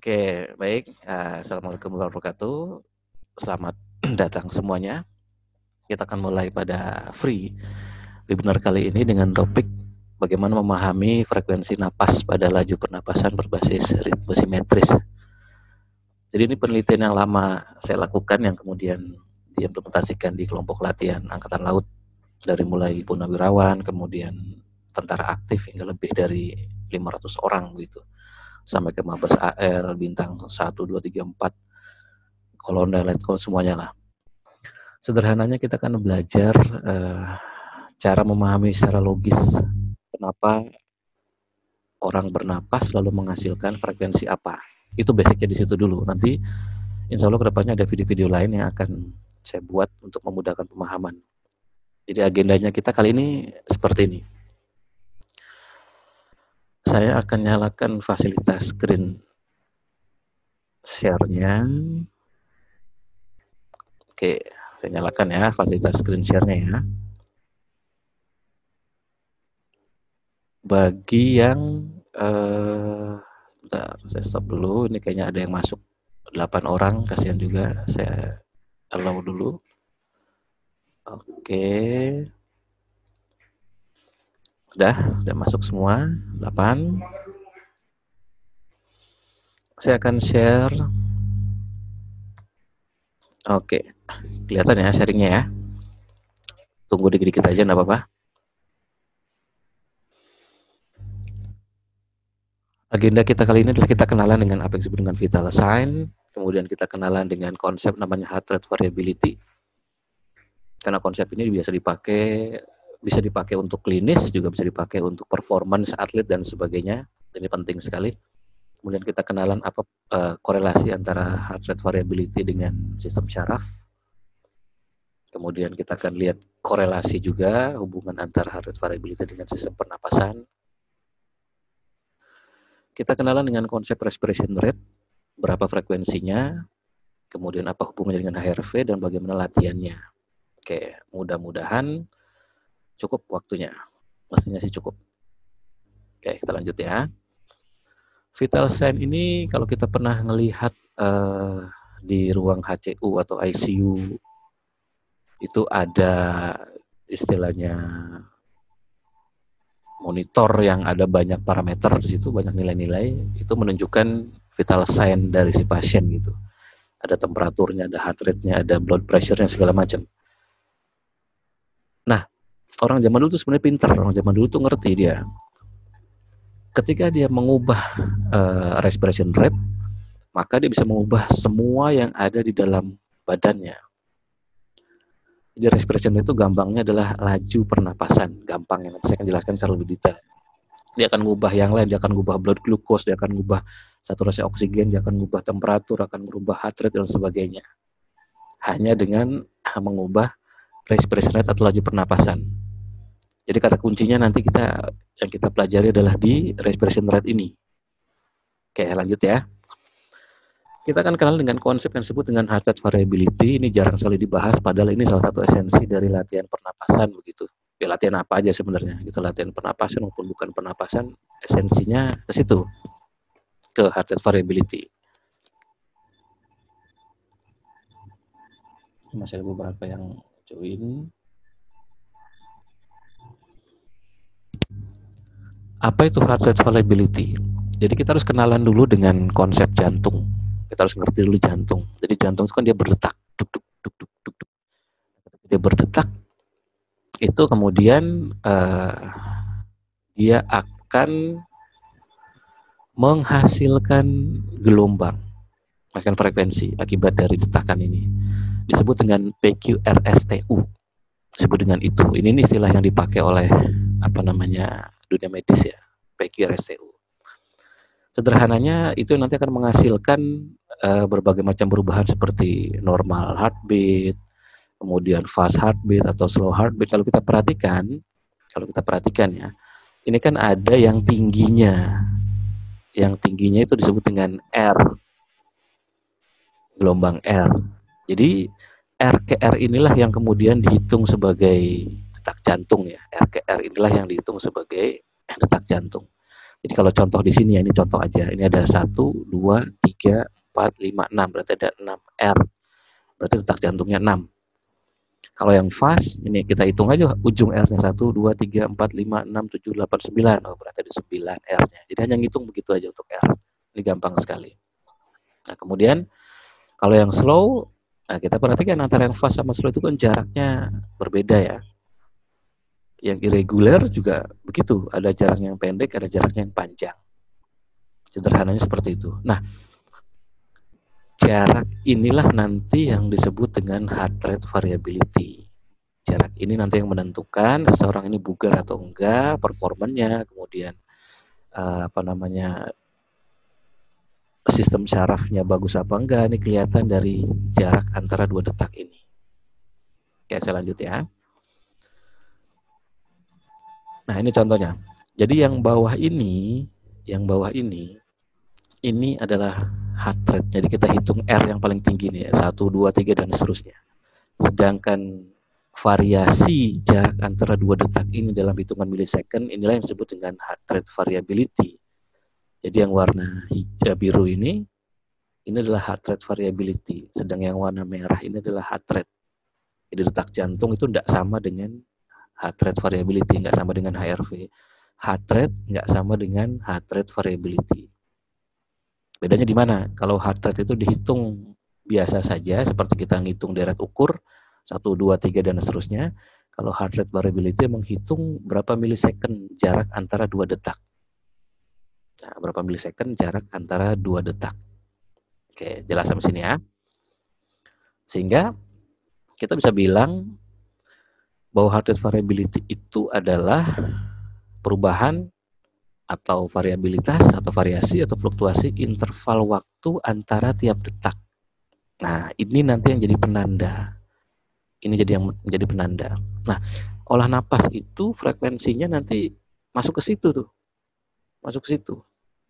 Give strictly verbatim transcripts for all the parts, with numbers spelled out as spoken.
Oke, baik. Uh, Assalamualaikum warahmatullahi wabarakatuh. Selamat datang semuanya. Kita akan mulai pada free webinar kali ini dengan topik bagaimana memahami frekuensi napas pada laju pernapasan berbasis ritme simetris. Jadi ini penelitian yang lama saya lakukan yang kemudian diimplementasikan di kelompok latihan Angkatan Laut dari mulai purnawirawan, kemudian tentara aktif hingga lebih dari lima ratus orang begitu. Sampai ke Mabes A L, bintang satu, dua, tiga, empat, kolonel, letkol, semuanya lah. Sederhananya kita akan belajar uh, cara memahami secara logis kenapa orang bernapas lalu menghasilkan frekuensi apa. Itu basicnya di situ dulu. Nanti insya Allah kedepannya ada video-video lain yang akan saya buat untuk memudahkan pemahaman. Jadi agendanya kita kali ini seperti ini. Saya akan nyalakan fasilitas screen share-nya. Oke, saya nyalakan ya fasilitas screen share-nya ya. Bagi yang eh, bentar, saya stop dulu. Ini kayaknya ada yang masuk delapan orang, kasihan juga. Saya allow dulu. Oke. Udah, udah masuk semua, delapan. Saya akan share. Oke, kelihatan ya sharingnya ya. Tunggu dikit-dikit aja, nggak apa-apa. Agenda kita kali ini adalah kita kenalan dengan apa yang disebut dengan vital sign, kemudian kita kenalan dengan konsep namanya heart rate variability. Karena konsep ini biasa dipakai, bisa dipakai untuk klinis, juga bisa dipakai untuk performance atlet dan sebagainya. Ini penting sekali. Kemudian kita kenalan apa uh, korelasi antara heart rate variability dengan sistem syaraf. Kemudian kita akan lihat korelasi juga hubungan antara heart rate variability dengan sistem pernapasan. Kita kenalan dengan konsep respiration rate, berapa frekuensinya, kemudian apa hubungannya dengan H R V dan bagaimana latihannya. Oke, mudah-mudahan cukup waktunya. Mestinya sih cukup. Oke, kita lanjut ya. Vital sign ini kalau kita pernah ngelihat uh, di ruang H C U atau I C U itu ada istilahnya monitor yang ada banyak parameter di situ, banyak nilai-nilai, itu menunjukkan vital sign dari si pasien gitu. Ada temperaturnya, ada heart rate-nya, ada blood pressure-nya, segala macam. Nah, orang zaman dulu tuh sebenarnya pinter, orang zaman dulu tuh ngerti dia. Ketika dia mengubah uh, respiration rate, maka dia bisa mengubah semua yang ada di dalam badannya. Jadi respiration itu gampangnya adalah laju pernapasan, gampang yang saya akan jelaskan secara lebih detail. Dia akan mengubah yang lain, dia akan mengubah blood glucose, dia akan mengubah saturasi oksigen, dia akan mengubah temperatur, akan merubah heart rate dan sebagainya. Hanya dengan mengubah respiration rate atau laju pernapasan. Jadi kata kuncinya nanti kita yang kita pelajari adalah di respiration rate ini. Oke, lanjut ya. Kita akan kenal dengan konsep yang disebut dengan heart rate variability. Ini jarang sekali dibahas, padahal ini salah satu esensi dari latihan pernapasan begitu. Ya latihan apa aja sebenarnya, kita latihan pernapasan maupun bukan pernapasan, esensinya ke situ, ke heart rate variability. Masih ada beberapa yang join. Apa itu heart rate variability? Jadi kita harus kenalan dulu dengan konsep jantung. Kita harus ngerti dulu jantung. Jadi jantung itu kan dia berdetak, duk duk duk duk duk duk. Dia berdetak, itu kemudian uh, dia akan menghasilkan gelombang, menghasilkan frekuensi akibat dari detakan ini. Disebut dengan P Q R S T U. Disebut dengan itu. Ini, ini istilah yang dipakai oleh apa namanya dunia medis ya, P Q R S T U. Sederhananya itu nanti akan menghasilkan uh, berbagai macam perubahan seperti normal heartbeat, kemudian fast heartbeat atau slow heartbeat. Kalau kita perhatikan, kalau kita perhatikan ya, ini kan ada yang tingginya, yang tingginya itu disebut dengan R, gelombang R. Jadi R ke R inilah yang kemudian dihitung sebagai detak jantung ya. R ke R inilah yang dihitung sebagai detak jantung. Jadi kalau contoh di sini ya, ini contoh aja. Ini ada satu, dua, tiga, empat, lima, enam. Berarti ada enam R. Berarti detak jantungnya enam. Kalau yang fast, ini kita hitung aja ujung R-nya satu, dua, tiga, empat, lima, enam, tujuh, delapan, sembilan. Oh, berarti ada sembilan R-nya. Jadi hanya ngitung begitu aja untuk R. Ini gampang sekali. Nah, kemudian kalau yang slow, nah kita perhatikan antara yang fast sama slow itu kan jaraknya berbeda ya. Yang irregular juga begitu, ada jaraknya yang pendek, ada jaraknya yang panjang. Sederhananya seperti itu. Nah, jarak inilah nanti yang disebut dengan heart rate variability. Jarak ini nanti yang menentukan seseorang ini bugar atau enggak, performanya, kemudian uh, apa namanya, sistem syarafnya bagus apa enggak, ini kelihatan dari jarak antara dua detak ini. Oke, saya lanjut ya. Nah, ini contohnya. Jadi yang bawah ini, yang bawah ini, ini adalah heart rate. Jadi kita hitung R yang paling tinggi nih, satu, dua, tiga, dan seterusnya. Sedangkan variasi jarak antara dua detak ini dalam hitungan milisecond, inilah yang disebut dengan heart rate variability. Jadi yang warna hijau biru ini, ini adalah heart rate variability. Sedang yang warna merah ini adalah heart rate. Jadi detak jantung itu tidak sama dengan heart rate variability, nggak sama dengan H R V. Heart rate nggak sama dengan heart rate variability. Bedanya di mana? Kalau heart rate itu dihitung biasa saja, seperti kita ngitung deret ukur, satu, dua, tiga, dan seterusnya. Kalau heart rate variability menghitung berapa milisecond jarak antara dua detak. Nah, berapa milisecond jarak antara dua detak. Oke, jelas sampai sini ya. Sehingga kita bisa bilang bahwa heart rate variability itu adalah perubahan atau variabilitas atau variasi atau fluktuasi interval waktu antara tiap detak. Nah, ini nanti yang jadi penanda. Ini jadi yang menjadi penanda. Nah, olah napas itu frekuensinya nanti masuk ke situ tuh. Masuk ke situ.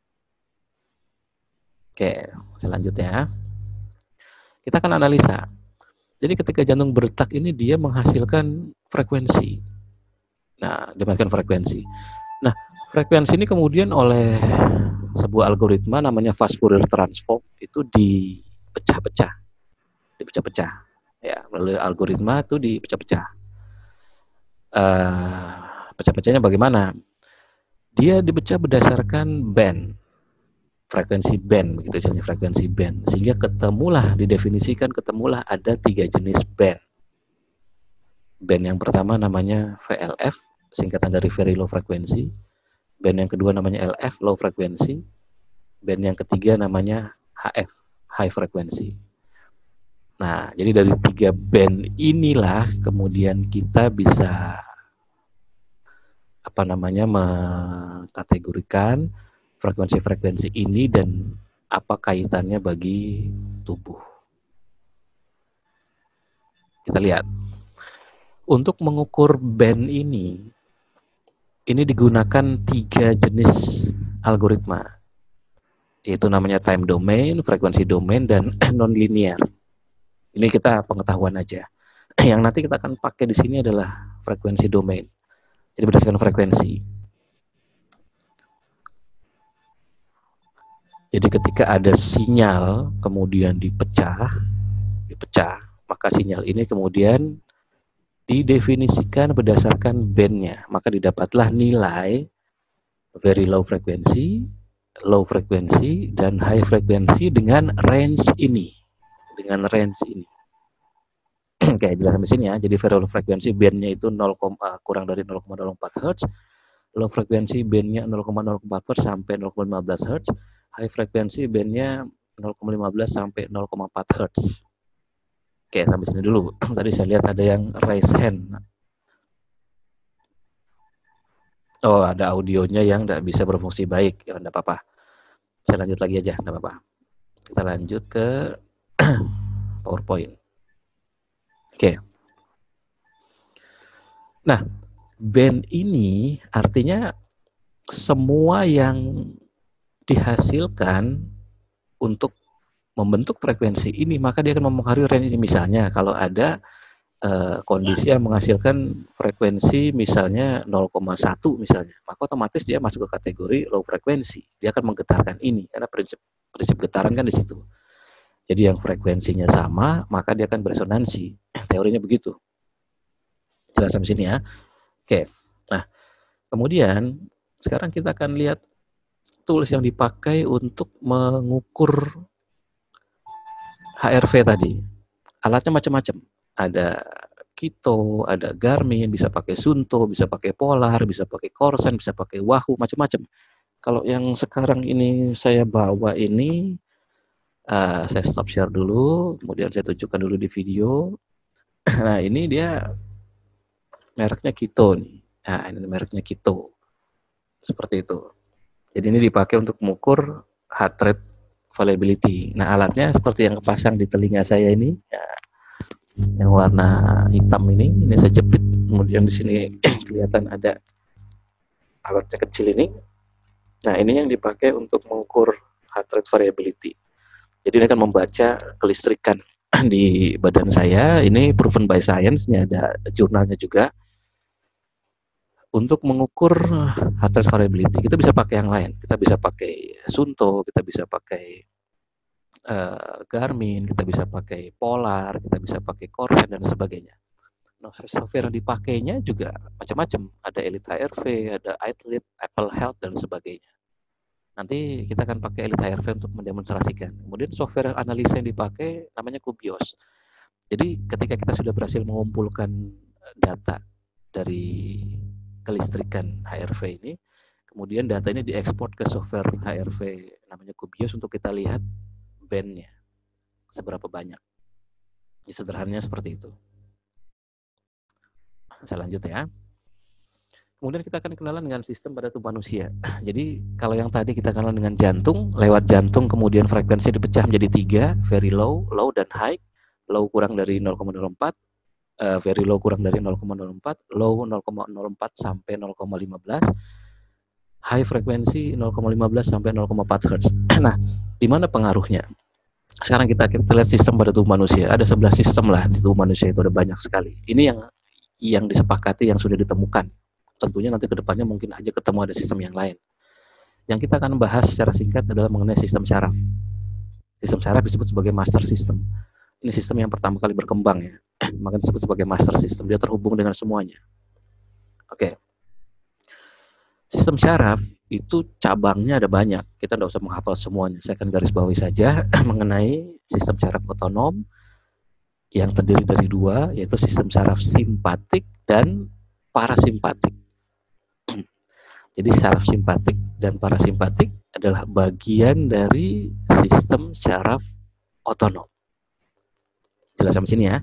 Oke, selanjutnya kita akan analisa. Jadi ketika jantung berdetak ini dia menghasilkan frekuensi. Nah, dia menghasilkan frekuensi. Nah, frekuensi ini kemudian oleh sebuah algoritma namanya fast Fourier transform itu dipecah-pecah. Dipecah-pecah. Ya, melalui algoritma itu dipecah-pecah. Uh, pecah-pecahnya bagaimana? Dia dipecah berdasarkan band. Frekuensi band, begitu istilahnya, frekuensi band. Sehingga ketemulah, didefinisikan ketemulah ada tiga jenis band. Band yang pertama namanya V L F, singkatan dari very low frequency. Band yang kedua namanya L F, low frequency. Band yang ketiga namanya H F, high frequency. Nah, jadi dari tiga band inilah kemudian kita bisa apa namanya mengkategorikan frekuensi-frekuensi ini dan apa kaitannya bagi tubuh. Kita lihat. Untuk mengukur band ini, ini digunakan tiga jenis algoritma. Yaitu namanya time domain, frekuensi domain, dan non-linear. Ini kita pengetahuan aja. Yang nanti kita akan pakai di sini adalah frekuensi domain. Jadi berdasarkan frekuensi. Jadi ketika ada sinyal kemudian dipecah, dipecah, maka sinyal ini kemudian didefinisikan berdasarkan bandnya. Maka didapatlah nilai very low frequency, low frequency, dan high frequency dengan range ini. Dengan range ini. Oke, jelas sampai sini ya. Jadi very low frequency bandnya itu nol, kurang dari nol koma nol empat hertz. Low frequency bandnya nol koma nol empat hertz sampai nol koma lima belas hertz. High frequency bandnya nol koma lima belas sampai nol koma empat hertz. Oke, sampai sini dulu. Tadi saya lihat ada yang raise hand. Oh, ada audionya yang tidak bisa berfungsi baik. Ya, tidak apa-apa. Saya lanjut lagi aja, tidak apa-apa. Kita lanjut ke PowerPoint. Oke. Nah, band ini artinya semua yang dihasilkan untuk membentuk frekuensi ini, maka dia akan mempengaruhi range ini. Misalnya kalau ada uh, kondisi yang menghasilkan frekuensi misalnya nol koma satu misalnya, maka otomatis dia masuk ke kategori low frekuensi. Dia akan menggetarkan ini karena prinsip prinsip getaran kan di situ. Jadi yang frekuensinya sama, maka dia akan beresonansi. Teorinya begitu. Jelas sampai sini ya. Oke. Nah, kemudian sekarang kita akan lihat tools yang dipakai untuk mengukur H R V tadi. Alatnya macam-macam. Ada Kito, ada Garmin, bisa pakai Suunto, bisa pakai Polar, bisa pakai Corsen, bisa pakai Wahoo, macam-macam. Kalau yang sekarang ini saya bawa ini, uh, saya stop share dulu, kemudian saya tunjukkan dulu di video. Nah, ini dia mereknya Kito nih. Nah, ini mereknya Kito. Seperti itu. Jadi ini dipakai untuk mengukur heart rate variability. Nah, alatnya seperti yang kepasang di telinga saya ini, ya, yang warna hitam ini, ini saya jepit. Kemudian di sini kelihatan ada alatnya kecil ini. Nah, ini yang dipakai untuk mengukur heart rate variability. Jadi ini akan membaca kelistrikan di badan saya. Ini proven by science, ini ada jurnalnya juga. Untuk mengukur heart rate variability, kita bisa pakai yang lain. Kita bisa pakai Suunto, kita bisa pakai uh, Garmin, kita bisa pakai Polar, kita bisa pakai Corsen dan sebagainya. Nah, software yang dipakainya juga macam-macam. Ada Elite H R V, ada iTlib, Apple Health dan sebagainya. Nanti kita akan pakai Elite H R V untuk mendemonstrasikan. Kemudian software analisa yang dipakai namanya Kubios. Jadi ketika kita sudah berhasil mengumpulkan data dari kelistrikan H R V ini, kemudian data ini diekspor ke software H R V namanya Kubios untuk kita lihat bandnya seberapa banyak. Jadi sederhananya seperti itu. Saya lanjut ya. Kemudian kita akan kenalan dengan sistem pada tubuh manusia. Jadi kalau yang tadi kita kenalan dengan jantung, lewat jantung kemudian frekuensi dipecah menjadi tiga, very low, low dan high. Low kurang dari nol koma nol empat, Uh, very low kurang dari nol koma nol empat, low nol koma nol empat sampai nol koma lima belas, high frekuensi nol koma lima belas sampai nol koma empat hertz. Nah, di mana pengaruhnya? Sekarang kita, kita lihat sistem pada tubuh manusia. Ada sebelas sistem lah di tubuh manusia, itu ada banyak sekali. Ini yang yang disepakati, yang sudah ditemukan. Tentunya nanti ke depannya mungkin aja ketemu ada sistem yang lain. Yang kita akan bahas secara singkat adalah mengenai sistem syaraf. Sistem syaraf disebut sebagai master system. Ini sistem yang pertama kali berkembang ya, maka disebut sebagai master system. Dia terhubung dengan semuanya. Oke. Sistem syaraf itu cabangnya ada banyak. Kita tidak usah menghafal semuanya. Saya akan garis bawahi saja mengenai sistem syaraf otonom yang terdiri dari dua, yaitu sistem syaraf simpatik dan parasimpatik. Jadi syaraf simpatik dan parasimpatik adalah bagian dari sistem syaraf otonom. Jelas sampai sini ya.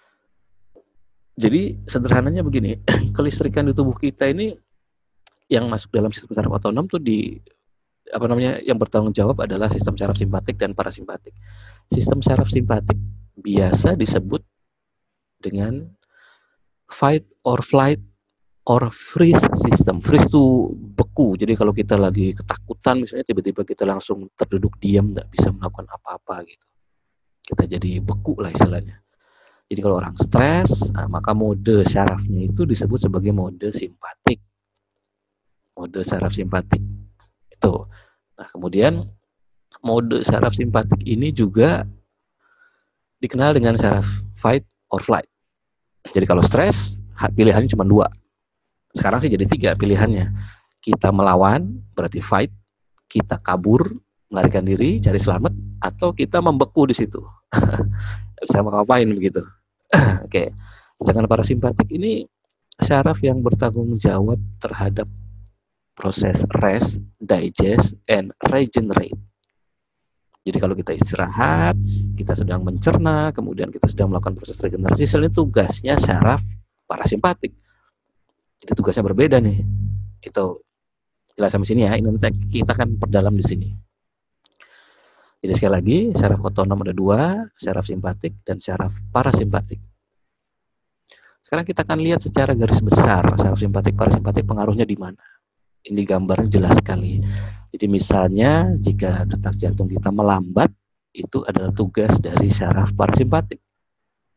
Jadi sederhananya begini, kelistrikan di tubuh kita ini yang masuk dalam sistem syaraf otonom tuh di apa namanya yang bertanggung jawab adalah sistem syaraf simpatik dan parasimpatik. Sistem syaraf simpatik biasa disebut dengan fight or flight or freeze system. Freeze itu beku. Jadi kalau kita lagi ketakutan misalnya tiba-tiba kita langsung terduduk diam, nggak bisa melakukan apa-apa gitu. Kita jadi beku lah istilahnya. Jadi kalau orang stres, nah, maka mode syarafnya itu disebut sebagai mode simpatik. Mode syaraf simpatik. Itu. Nah, kemudian mode syaraf simpatik ini juga dikenal dengan syaraf fight or flight. Jadi kalau stres, pilihannya cuma dua. Sekarang sih jadi tiga pilihannya. Kita melawan, berarti fight. Kita kabur, melarikan diri, cari selamat, atau kita membeku di situ. Bisa ngapain begitu. Oke. Okay. Sedangkan parasimpatik ini syaraf yang bertanggung jawab terhadap proses rest, digest, and regenerate. Jadi kalau kita istirahat, kita sedang mencerna, kemudian kita sedang melakukan proses regenerasi, sel ini tugasnya syaraf parasimpatik. Jadi tugasnya berbeda nih. Itu jelas sampai sini ya. Ini nanti kita akan perdalam di sini. Jadi sekali lagi, syaraf otonom ada dua, syaraf simpatik dan syaraf parasimpatik. Sekarang kita akan lihat secara garis besar syaraf simpatik, parasimpatik pengaruhnya di mana. Ini gambarnya jelas sekali. Jadi misalnya jika detak jantung kita melambat, itu adalah tugas dari syaraf parasimpatik.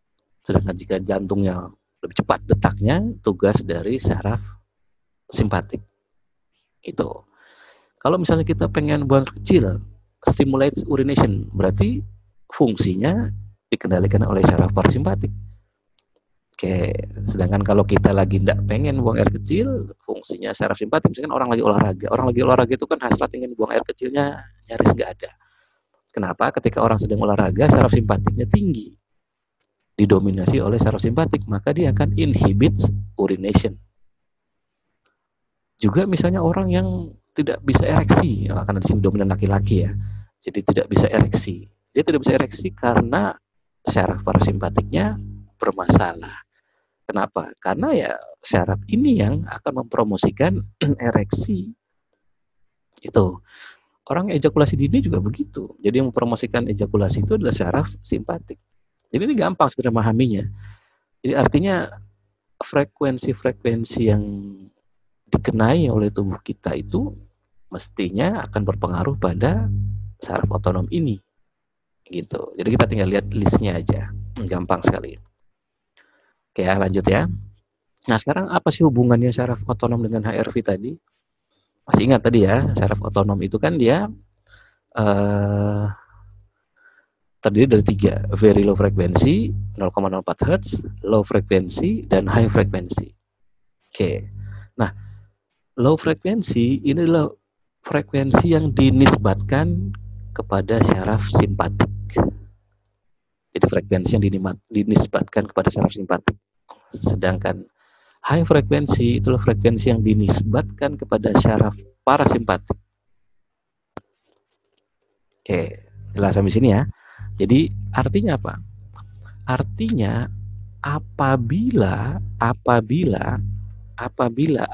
Sedangkan jika jantungnya lebih cepat detaknya, tugas dari saraf simpatik. Itu. Kalau misalnya kita pengen buang air kecil, stimulates urination, berarti fungsinya dikendalikan oleh saraf parasimpatik. Oke, sedangkan kalau kita lagi tidak pengen buang air kecil, fungsinya saraf simpatik. Misalkan orang lagi olahraga, orang lagi olahraga itu kan hasrat ingin buang air kecilnya nyaris nggak ada. Kenapa? Ketika orang sedang olahraga, saraf simpatiknya tinggi, didominasi oleh saraf simpatik, maka dia akan inhibit urination. Juga misalnya orang yang tidak bisa ereksi, ya, karena di sini dominan laki-laki ya, jadi tidak bisa ereksi. Dia tidak bisa ereksi karena saraf parasimpatiknya bermasalah. Kenapa? Karena ya saraf ini yang akan mempromosikan ereksi. Itu. Orang ejakulasi dini juga begitu. Jadi yang mempromosikan ejakulasi itu adalah saraf simpatik. Jadi ini gampang sebenarnya memahaminya. Jadi artinya frekuensi-frekuensi yang dikenai oleh tubuh kita itu mestinya akan berpengaruh pada saraf otonom ini. Gitu. Jadi kita tinggal lihat listnya aja. Gampang sekali. Oke, lanjut ya. Nah, sekarang apa sih hubungannya saraf otonom dengan H R V tadi? Masih ingat tadi ya, saraf otonom itu kan dia uh, terdiri dari tiga, very low frequency, nol koma nol empat hertz, low frequency, dan high frequency. Oke, nah, low frequency ini adalah frekuensi yang dinisbatkan kepada saraf simpatik. Jadi frekuensi yang dinisbatkan kepada saraf simpatik. Sedangkan high frekuensi itulah frekuensi yang dinisbatkan kepada saraf parasimpatik. Oke, jelas sampai sini ya. Jadi artinya apa? Artinya apabila apabila apabila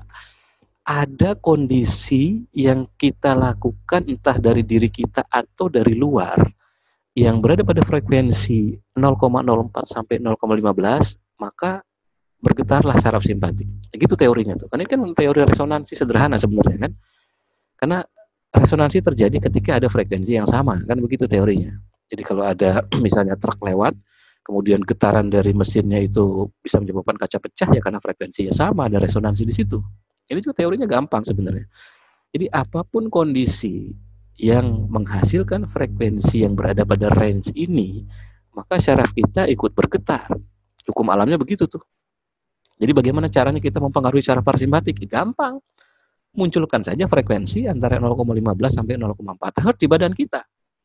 ada kondisi yang kita lakukan entah dari diri kita atau dari luar yang berada pada frekuensi nol koma nol empat sampai nol koma lima belas, maka bergetarlah saraf simpatik. Begitu teorinya tuh. Karena ini kan teori resonansi sederhana sebenarnya kan. Karena resonansi terjadi ketika ada frekuensi yang sama, kan begitu teorinya. Jadi kalau ada misalnya truk lewat, kemudian getaran dari mesinnya itu bisa menyebabkan kaca pecah ya karena frekuensinya sama, ada resonansi di situ. Ini juga teorinya gampang sebenarnya. Jadi apapun kondisi yang menghasilkan frekuensi yang berada pada range ini, maka saraf kita ikut bergetar. Hukum alamnya begitu tuh. Jadi bagaimana caranya kita mempengaruhi saraf parasimpatik? Gampang. Munculkan saja frekuensi antara nol koma lima belas sampai nol koma empat hertz di badan kita.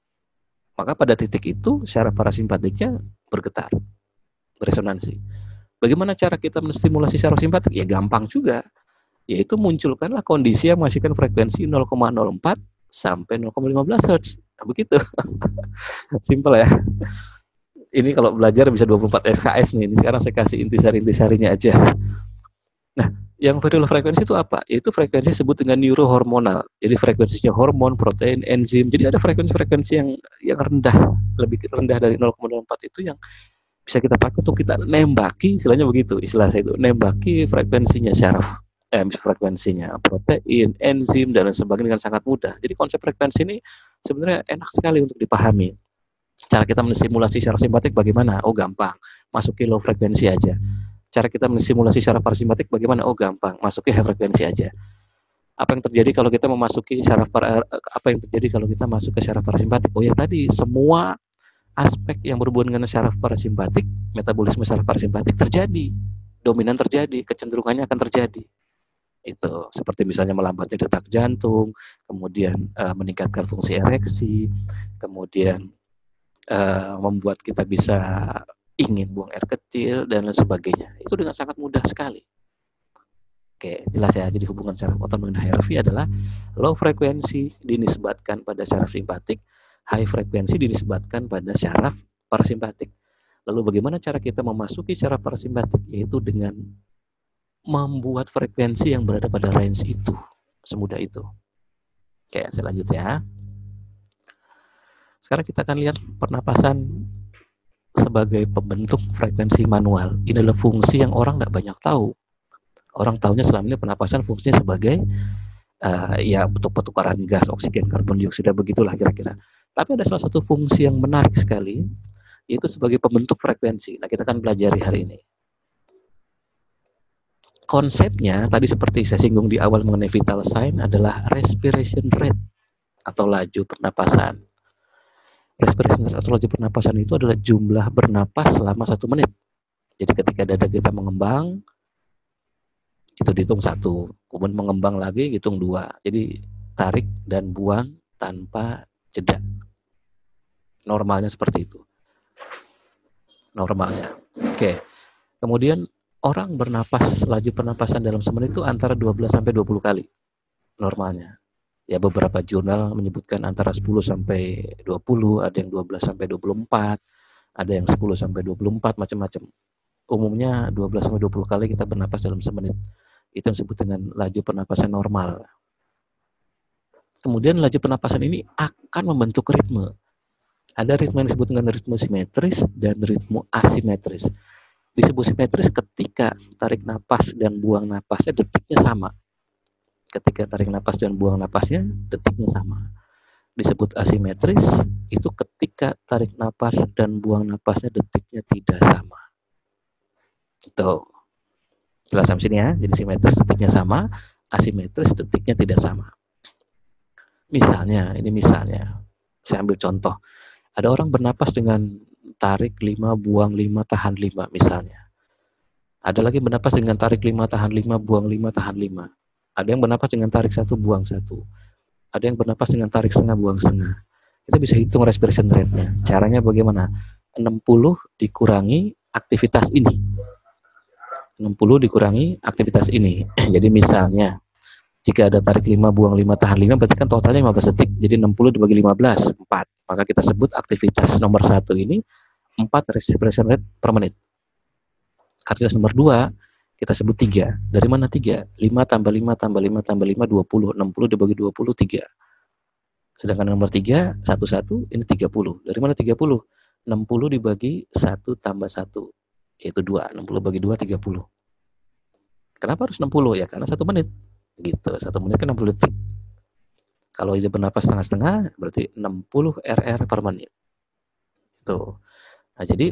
Maka pada titik itu saraf parasimpatiknya bergetar, beresonansi. Bagaimana cara kita menstimulasi saraf simpatik? Ya gampang juga. Yaitu munculkanlah kondisi yang menghasilkan frekuensi nol koma nol empat sampai nol koma lima belas hertz. Nah, begitu. Simpel ya. Ini kalau belajar bisa dua puluh empat S K S nih. Ini sekarang saya kasih intisari-intisarinya aja. Nah, yang very low frekuensi itu apa? Itu frekuensi disebut dengan neurohormonal. Jadi frekuensinya hormon, protein, enzim. Jadi ada frekuensi-frekuensi yang yang rendah, lebih rendah dari nol koma nol empat itu yang bisa kita pakai untuk kita nembaki, istilahnya begitu. Istilah saya itu nembaki frekuensinya saraf. Eh, frekuensinya protein, enzim dan lain sebagainya dengan sangat mudah. Jadi konsep frekuensi ini sebenarnya enak sekali untuk dipahami. Cara kita menstimulasi saraf simpatik bagaimana? Oh gampang, masuki low frekuensi aja. Cara kita menstimulasi saraf parasimpatik bagaimana? Oh gampang, masuki high frekuensi aja. Apa yang terjadi kalau kita memasuki saraf para, apa yang terjadi kalau kita masuk ke saraf parasimpatik? Oh ya tadi semua aspek yang berhubungan dengan saraf parasimpatik, metabolisme saraf parasimpatik terjadi, dominan terjadi, kecenderungannya akan terjadi. Itu seperti misalnya melambatnya detak jantung, kemudian uh, meningkatkan fungsi ereksi, kemudian uh, membuat kita bisa ingin buang air kecil dan lain sebagainya. Itu dengan sangat mudah sekali. Oke, jelas ya. Jadi hubungan saraf otonom dengan H R V adalah low frekuensi dinisbatkan pada saraf simpatik, high frekuensi dinisbatkan pada saraf parasimpatik. Lalu bagaimana cara kita memasuki saraf parasimpatik? Yaitu dengan membuat frekuensi yang berada pada range itu, semudah itu. Oke, selanjutnya. Sekarang kita akan lihat pernapasan sebagai pembentuk frekuensi manual. Ini adalah fungsi yang orang tidak banyak tahu. Orang tahunya selama ini pernapasan fungsinya sebagai uh, ya untuk pertukaran gas, oksigen, karbon dioksida, begitulah kira-kira. Tapi ada salah satu fungsi yang menarik sekali, itu sebagai pembentuk frekuensi. Nah, kita akan pelajari hari ini. Konsepnya tadi seperti saya singgung di awal mengenai vital sign adalah respiration rate atau laju pernapasan. Respiration rate atau laju pernapasan itu adalah jumlah bernapas selama satu menit. Jadi ketika dada kita mengembang, itu dihitung satu, kemudian mengembang lagi hitung dua. Jadi tarik dan buang tanpa jeda. Normalnya seperti itu. Normalnya. Oke. Kemudian orang bernapas, laju pernapasan dalam semenit itu antara dua belas sampai dua puluh kali. Normalnya. Ya beberapa jurnal menyebutkan antara sepuluh sampai dua puluh, ada yang dua belas sampai dua puluh empat, ada yang sepuluh sampai dua puluh empat, macam-macam. Umumnya dua belas sampai dua puluh kali kita bernapas dalam semenit. Itu yang disebut dengan laju pernapasan normal. Kemudian laju pernapasan ini akan membentuk ritme. Ada ritme yang disebut dengan ritme simetris dan ritme asimetris. Disebut simetris ketika tarik napas dan buang napasnya detiknya sama. Ketika tarik napas dan buang napasnya detiknya sama. Disebut asimetris itu ketika tarik napas dan buang napasnya detiknya tidak sama. Itu jelas sampai sini ya. Jadi simetris detiknya sama, asimetris detiknya tidak sama. Misalnya, ini misalnya, saya ambil contoh. Ada orang bernapas dengan tarik lima, buang lima, tahan lima misalnya. Ada lagi bernapas dengan tarik lima, tahan lima, buang lima, tahan lima. Ada yang bernapas dengan tarik satu, buang satu. Ada yang bernapas dengan tarik setengah, buang setengah. Kita bisa hitung respiration rate-nya. Caranya bagaimana? enam puluh dikurangi aktivitas ini. enam puluh dikurangi aktivitas ini. Jadi misalnya, jika ada tarik lima, buang lima, tahan lima, berarti kan totalnya lima belas detik. Jadi enam puluh dibagi lima belas, empat. Maka kita sebut aktivitas nomor satu ini empat respiration rate per menit. Aktivitas nomor dua, kita sebut tiga. Dari mana tiga? lima tambah lima tambah lima tambah lima, dua puluh. enam puluh dibagi dua puluh, tiga. Sedangkan nomor tiga, satu satu, ini tiga puluh. Dari mana tiga puluh? enam puluh dibagi satu tambah satu. Yaitu dua. enam puluh bagi dua, tiga puluh. Kenapa harus enam puluh? Ya karena satu menit. Gitu, satu menit kan enam puluh detik. Kalau dia bernapas setengah-setengah, berarti enam puluh R R per menit. Gitu. Nah, jadi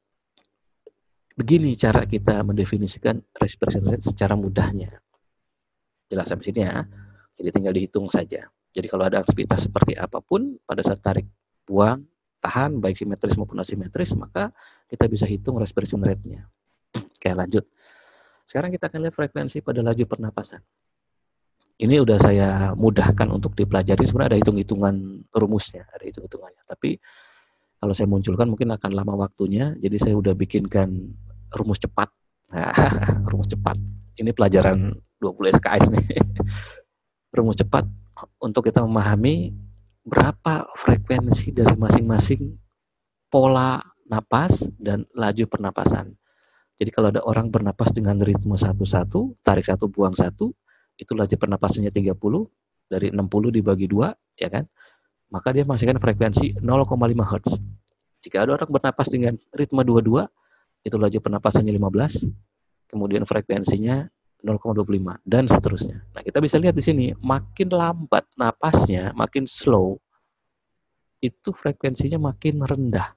begini cara kita mendefinisikan respiration rate secara mudahnya. Jelas sampai sini ya. Jadi tinggal dihitung saja. Jadi kalau ada aktivitas seperti apapun, pada saat tarik, buang, tahan, baik simetris maupun asimetris, maka kita bisa hitung respiration rate-nya. Oke, lanjut. Sekarang kita akan lihat frekuensi pada laju pernapasan. Ini udah saya mudahkan untuk dipelajari, sebenarnya ada hitung-hitungan rumusnya, ada hitung-hitungannya. Tapi kalau saya munculkan mungkin akan lama waktunya, jadi saya udah bikinkan rumus cepat. Nah, rumus cepat. Ini pelajaran dua puluh S K S nih. Rumus cepat untuk kita memahami berapa frekuensi dari masing-masing pola napas dan laju pernapasan. Jadi kalau ada orang bernapas dengan ritme satu-satu, tarik satu, buang satu, itu laju pernapasannya tiga puluh, dari enam puluh dibagi dua, ya kan? Maka dia menghasilkan frekuensi nol koma lima hertz. Jika ada orang bernapas dengan ritme dua puluh dua, itu laju pernapasannya lima belas, kemudian frekuensinya nol koma dua lima, dan seterusnya. Nah, kita bisa lihat di sini, makin lambat napasnya, makin slow, itu frekuensinya makin rendah.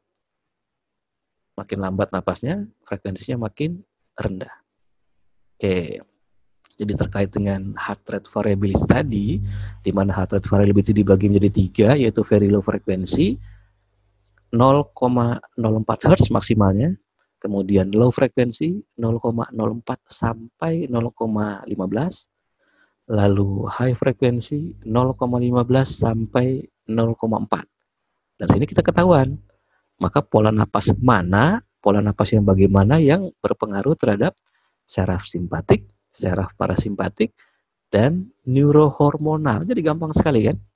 Makin lambat napasnya, frekuensinya makin rendah. Oke. Jadi terkait dengan heart rate variability tadi, di mana heart rate variability dibagi menjadi tiga, yaitu very low frekuensi, nol koma nol empat hertz maksimalnya, kemudian low frekuensi nol koma nol empat sampai nol koma lima belas, lalu high frekuensi nol koma lima belas sampai nol koma empat. Dan sini kita ketahuan, maka pola napas mana, pola napas yang bagaimana yang berpengaruh terhadap saraf simpatik, saraf parasimpatik, dan neurohormonal. Jadi gampang sekali kan?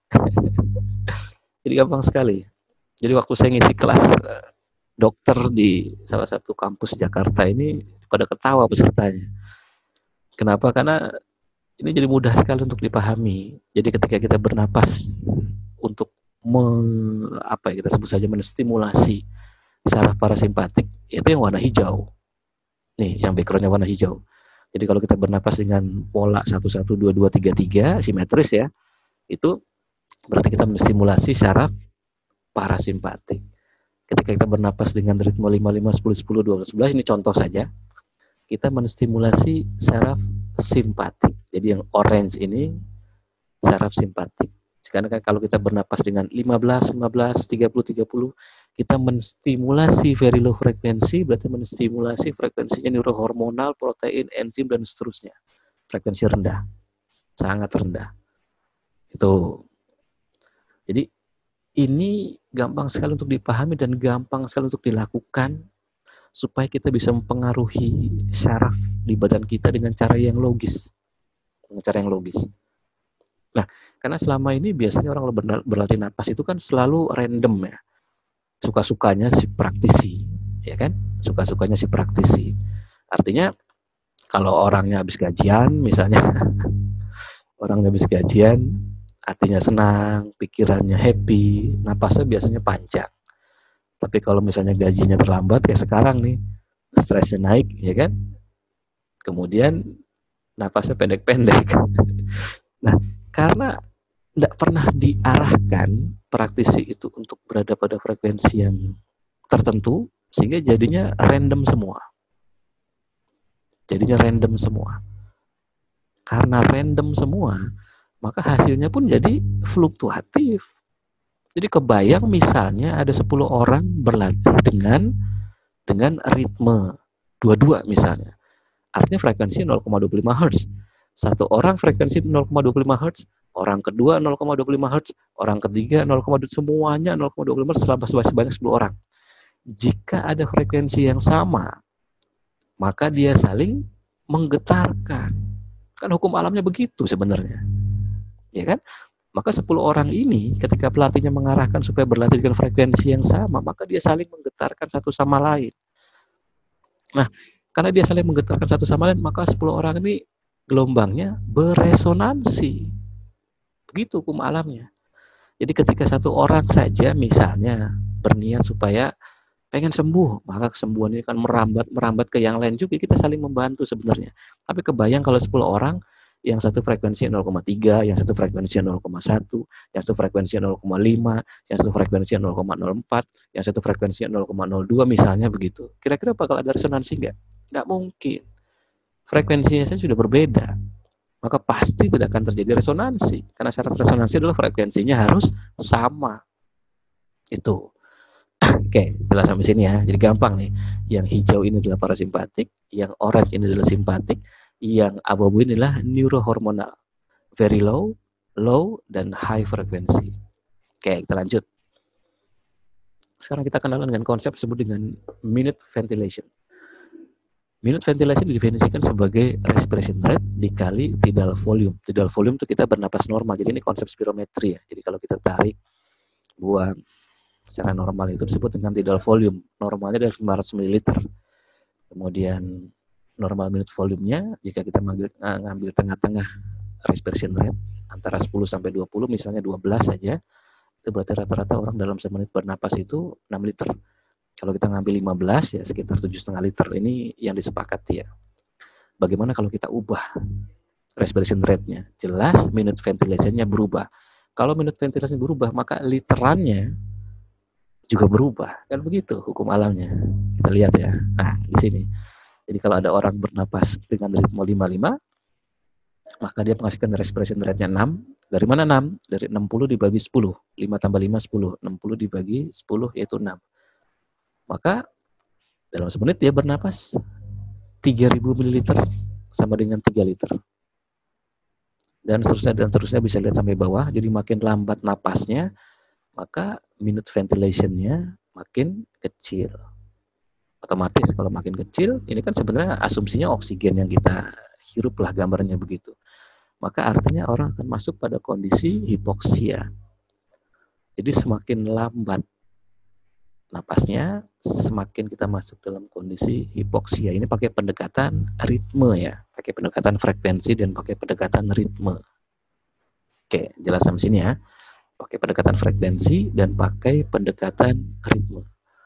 Jadi gampang sekali. Jadi waktu saya ngisi kelas dokter di salah satu kampus Jakarta ini, pada ketawa pesertanya. Kenapa? Karena ini jadi mudah sekali untuk dipahami. Jadi ketika kita bernapas untuk me, apa ya, kita sebut saja menstimulasi saraf parasimpatik, itu yang warna hijau. Nih, yang backgroundnya warna hijau. Jadi kalau kita bernapas dengan pola satu satu dua dua tiga tiga simetris ya, itu berarti kita menstimulasi saraf parasimpatik. ketika kita bernapas dengan ritme lima lima sepuluh sepuluh dua belas sebelas, ini contoh saja, kita menstimulasi saraf simpatik. Jadi yang orange ini saraf simpatik. Sekarang kan kalau kita bernapas dengan lima belas lima belas tiga puluh tiga puluh, kita menstimulasi very low frekuensi, berarti menstimulasi frekuensinya neurohormonal, protein, enzim dan seterusnya. Frekuensi rendah, sangat rendah. Itu. Jadi ini gampang sekali untuk dipahami dan gampang sekali untuk dilakukan supaya kita bisa mempengaruhi syaraf di badan kita dengan cara yang logis. Dengan cara yang logis. Nah, karena selama ini biasanya orang berlatih napas itu kan selalu random ya. Suka-sukanya si praktisi, ya kan? Suka-sukanya si praktisi. Artinya kalau orangnya habis gajian misalnya, orangnya habis gajian, hatinya senang, pikirannya happy, napasnya biasanya panjang. Tapi kalau misalnya gajinya terlambat kayak sekarang nih, stresnya naik, ya kan? Kemudian napasnya pendek-pendek. Nah, karena tidak pernah diarahkan praktisi itu untuk berada pada frekuensi yang tertentu, sehingga jadinya random semua. Jadinya random semua. Karena random semua, maka hasilnya pun jadi fluktuatif. Jadi kebayang misalnya ada sepuluh orang berlatih dengan dengan ritme dua puluh dua misalnya. Artinya frekuensi nol koma dua puluh lima hertz. Satu orang frekuensi nol koma dua puluh lima hertz, orang kedua nol koma dua puluh lima hertz, orang ketiga nol koma dua puluh semuanya nol koma dua puluh lima hertz selama sebanyak sepuluh orang. Jika ada frekuensi yang sama, maka dia saling menggetarkan. Kan hukum alamnya begitu sebenarnya. Ya kan? Maka sepuluh orang ini ketika pelatihnya mengarahkan supaya berlatih dengan frekuensi yang sama, maka dia saling menggetarkan satu sama lain. Nah, karena dia saling menggetarkan satu sama lain, maka sepuluh orang ini gelombangnya beresonansi. Begitu hukum alamnya. Jadi ketika satu orang saja misalnya berniat supaya pengen sembuh, maka kesembuhan ini kan merambat merambat ke yang lain juga, kita saling membantu sebenarnya. Tapi kebayang kalau sepuluh orang, yang satu frekuensi nol koma tiga, yang satu frekuensi nol koma satu, yang satu frekuensi nol koma lima, yang satu frekuensi nol koma nol empat, yang satu frekuensi nol koma nol dua misalnya begitu. Kira-kira bakal ada resonansi nggak? Nggak mungkin. Frekuensinya saja sudah berbeda. Maka pasti tidak akan terjadi resonansi. Karena syarat resonansi adalah frekuensinya harus sama. Itu. Oke, jelas sampai sini ya. Jadi gampang nih. Yang hijau ini adalah parasimpatik, yang orange ini adalah simpatik, yang abu-abu ini adalah neurohormonal. Very low, low, dan high frekuensi. Oke, kita lanjut. Sekarang kita kenalan dengan konsep disebut dengan minute ventilation. Minute ventilation didefinisikan sebagai respiration rate dikali tidal volume. Tidal volume itu kita bernapas normal. Jadi ini konsep spirometri ya. Jadi kalau kita tarik, buang secara normal itu disebut dengan tidal volume. Normalnya adalah lima ratus mililiter. Kemudian normal minute volumenya jika kita mengambil, ngambil tengah-tengah respiration rate antara sepuluh sampai dua puluh, misalnya dua belas saja, itu berarti rata-rata orang dalam semenit bernapas itu enam liter. Kalau kita ngambil lima belas ya sekitar tujuh koma lima liter. Ini yang disepakati ya. Bagaimana kalau kita ubah respiration rate-nya? Jelas minute ventilation-nya berubah. Kalau minute ventilation berubah, maka literannya juga berubah. Kan begitu hukum alamnya. Kita lihat ya. Nah, di sini. Jadi kalau ada orang bernapas dengan ritme lima puluh lima, maka dia menghasilkan respiration rate-nya enam. Dari mana enam? Dari enam puluh dibagi sepuluh. lima tambah lima, sepuluh. enam puluh dibagi sepuluh yaitu enam. Maka dalam semenit dia bernapas tiga ribu mililiter sama dengan tiga liter. Dan seterusnya dan seterusnya bisa lihat sampai bawah. Jadi makin lambat napasnya, maka minute ventilation-nya makin kecil. Otomatis kalau makin kecil, ini kan sebenarnya asumsinya oksigen yang kita hirup lah gambarnya begitu. Maka artinya orang akan masuk pada kondisi hipoksia. Jadi semakin lambat napasnya, semakin kita masuk dalam kondisi hipoksia. Ini pakai pendekatan ritme ya, pakai pendekatan frekuensi dan pakai pendekatan ritme. Oke, jelas sampai sini ya. Pakai pendekatan frekuensi dan pakai pendekatan ritme.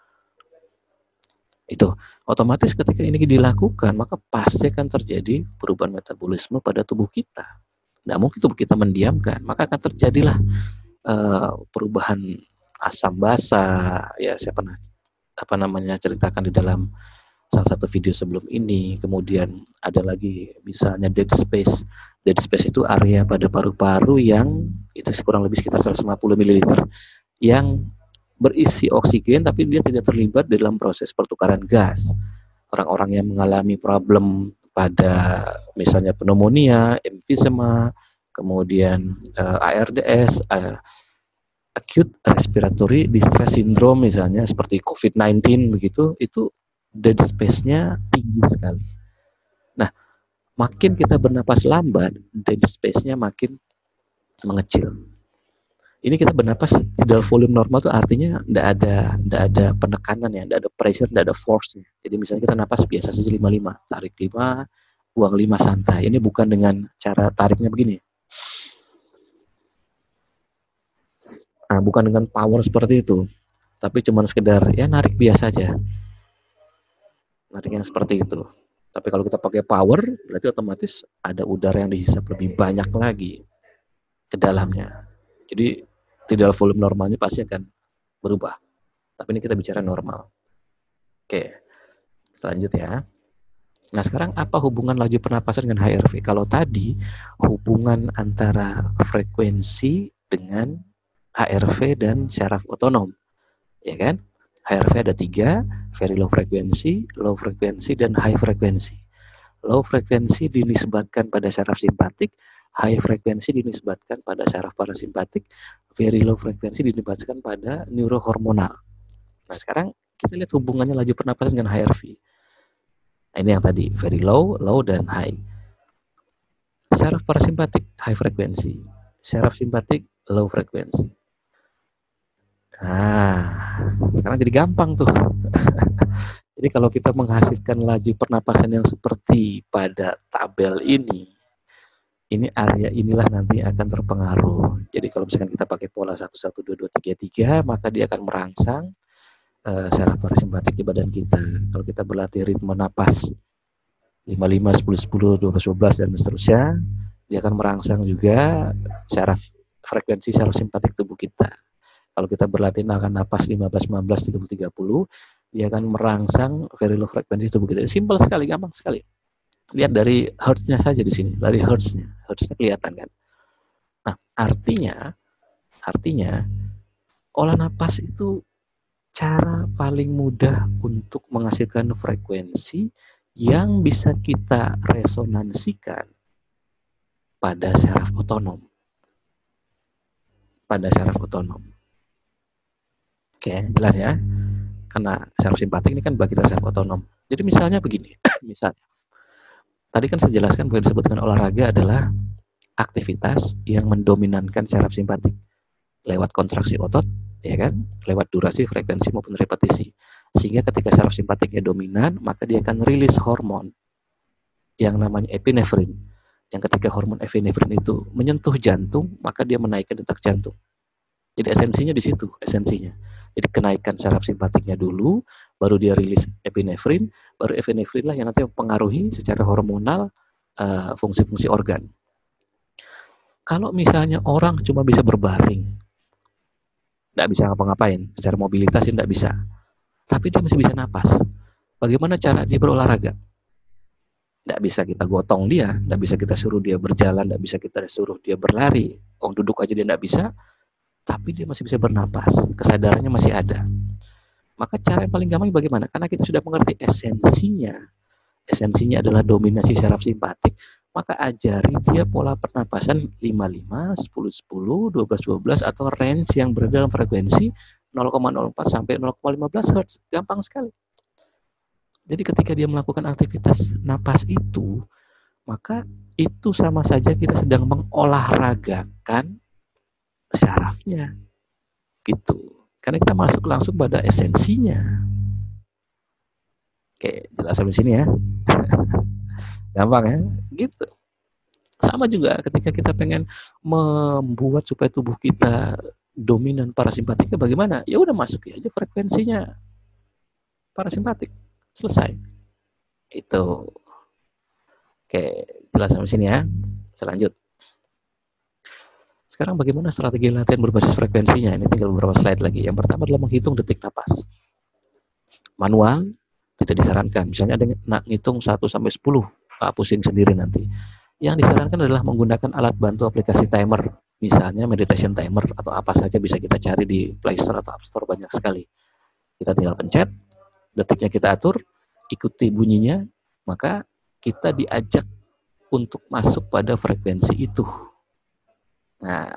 Itu otomatis ketika ini dilakukan, maka pasti akan terjadi perubahan metabolisme pada tubuh kita. Tidak mungkin tubuh kita mendiamkan, maka akan terjadilah uh, perubahan asam basa. Ya, saya pernah apa namanya ceritakan di dalam salah satu video sebelum ini. Kemudian ada lagi misalnya dead space. Dead space itu area pada paru-paru yang itu kurang lebih sekitar seratus lima puluh mililiter yang berisi oksigen tapi dia tidak terlibat dalam proses pertukaran gas. Orang-orang yang mengalami problem pada misalnya pneumonia, emfisema, kemudian uh, A R D S, uh, acute respiratory distress syndrome misalnya seperti covid sembilan belas begitu, itu dead space-nya tinggi sekali. Nah, makin kita bernapas lambat, dead space-nya makin mengecil. Ini kita bernapas di dalam volume normal tuh artinya tidak ada tidak ada penekanan ya, tidak ada pressure, tidak ada force. Jadi misalnya kita napas biasa saja lima puluh lima, tarik lima, buang lima santai. Ini bukan dengan cara tariknya begini. Nah, bukan dengan power seperti itu, tapi cuma sekedar ya narik biasa aja. Narik yang seperti itu. Tapi kalau kita pakai power, berarti otomatis ada udara yang dihisap lebih banyak lagi ke dalamnya. Jadi tidak volume normalnya pasti akan berubah. Tapi ini kita bicara normal. Oke, selanjut ya. Nah sekarang apa hubungan laju pernapasan dengan H R V? Kalau tadi hubungan antara frekuensi dengan H R V dan syaraf otonom, ya kan? H R V ada tiga, very low frequency, low frequency, dan high frequency. Low frequency dinisbatkan pada syaraf simpatik, high frequency dinisbatkan pada syaraf parasimpatik, very low frequency dinisbatkan pada neurohormonal. Nah sekarang kita lihat hubungannya laju pernapasan dengan H R V. Nah, ini yang tadi, very low, low, dan high. Syaraf parasimpatik, high frequency. Syaraf simpatik, low frequency. Nah, sekarang jadi gampang tuh. Jadi kalau kita menghasilkan laju pernapasan yang seperti pada tabel ini, ini area inilah nanti akan terpengaruh. Jadi kalau misalkan kita pakai pola satu satu dua dua tiga tiga, maka dia akan merangsang uh, syaraf parasimpatik di badan kita. Kalau kita berlatih ritme napas lima lima, sepuluh sepuluh, dua belas dua belas, dan seterusnya, dia akan merangsang juga syaraf frekuensi syaraf simpatik tubuh kita. Kalau kita berlatih akan napas lima belas, lima belas, tiga puluh, tiga puluh, dia akan merangsang very low frekuensi tubuh kita. Simpel sekali, gampang sekali. Lihat dari hertz-nya saja di sini, dari hertz-nya. Hertz-nya kelihatan kan. Nah, artinya, artinya, olah napas itu cara paling mudah untuk menghasilkan frekuensi yang bisa kita resonansikan pada syaraf otonom. Pada syaraf otonom. Oke, jelas ya. Karena syaraf simpatik ini kan bagian dari syaraf otonom. Jadi misalnya begini, misalnya. Tadi kan saya jelaskan bahwa disebut dengan olahraga adalah aktivitas yang mendominankan syaraf simpatik lewat kontraksi otot, ya kan, lewat durasi, frekuensi maupun repetisi. Sehingga ketika syaraf simpatiknya dominan, maka dia akan rilis hormon yang namanya epinefrin. Yang ketika hormon epinefrin itu menyentuh jantung, maka dia menaikkan detak jantung. Jadi esensinya di situ, esensinya. Jadi kenaikan syaraf simpatiknya dulu, baru dia rilis epinefrin, baru epinefrin lah yang nanti mempengaruhi secara hormonal uh, fungsi-fungsi organ. Kalau misalnya orang cuma bisa berbaring, tidak bisa ngapa-ngapain, secara mobilitas tidak bisa, tapi dia masih bisa napas. Bagaimana cara dia berolahraga? Tidak bisa kita gotong dia, tidak bisa kita suruh dia berjalan, tidak bisa kita suruh dia berlari. Orang duduk aja dia tidak bisa, tapi dia masih bisa bernapas, kesadarannya masih ada. Maka cara yang paling gampang bagaimana? Karena kita sudah mengerti esensinya. Esensinya adalah dominasi syaraf simpatik, maka ajari dia pola pernapasan lima lima, sepuluh sepuluh, dua belas dua belas, atau range yang berada dalam frekuensi nol koma nol empat sampai nol koma lima belas hertz. Gampang sekali. Jadi ketika dia melakukan aktivitas napas itu, maka itu sama saja kita sedang mengolahragakan syarafnya. Gitu. Karena kita masuk langsung pada esensinya. Oke, jelas sampai sini ya. Gampang ya? Gitu. Sama juga ketika kita pengen membuat supaya tubuh kita dominan parasimpatiknya bagaimana? Ya udah masukin aja frekuensinya parasimpatik. Selesai. Itu. Oke, jelas sampai sini ya. Selanjut. Sekarang bagaimana strategi latihan berbasis frekuensinya? Ini tinggal beberapa slide lagi. Yang pertama adalah menghitung detik napas. manual tidak disarankan. Misalnya ada nak ngitung satu sampai sepuluh, ah, pusing sendiri nanti. Yang disarankan adalah menggunakan alat bantu aplikasi timer, misalnya meditation timer atau apa saja bisa kita cari di Play Store atau App Store, banyak sekali. Kita tinggal pencet, detiknya kita atur, ikuti bunyinya, maka kita diajak untuk masuk pada frekuensi itu. Nah,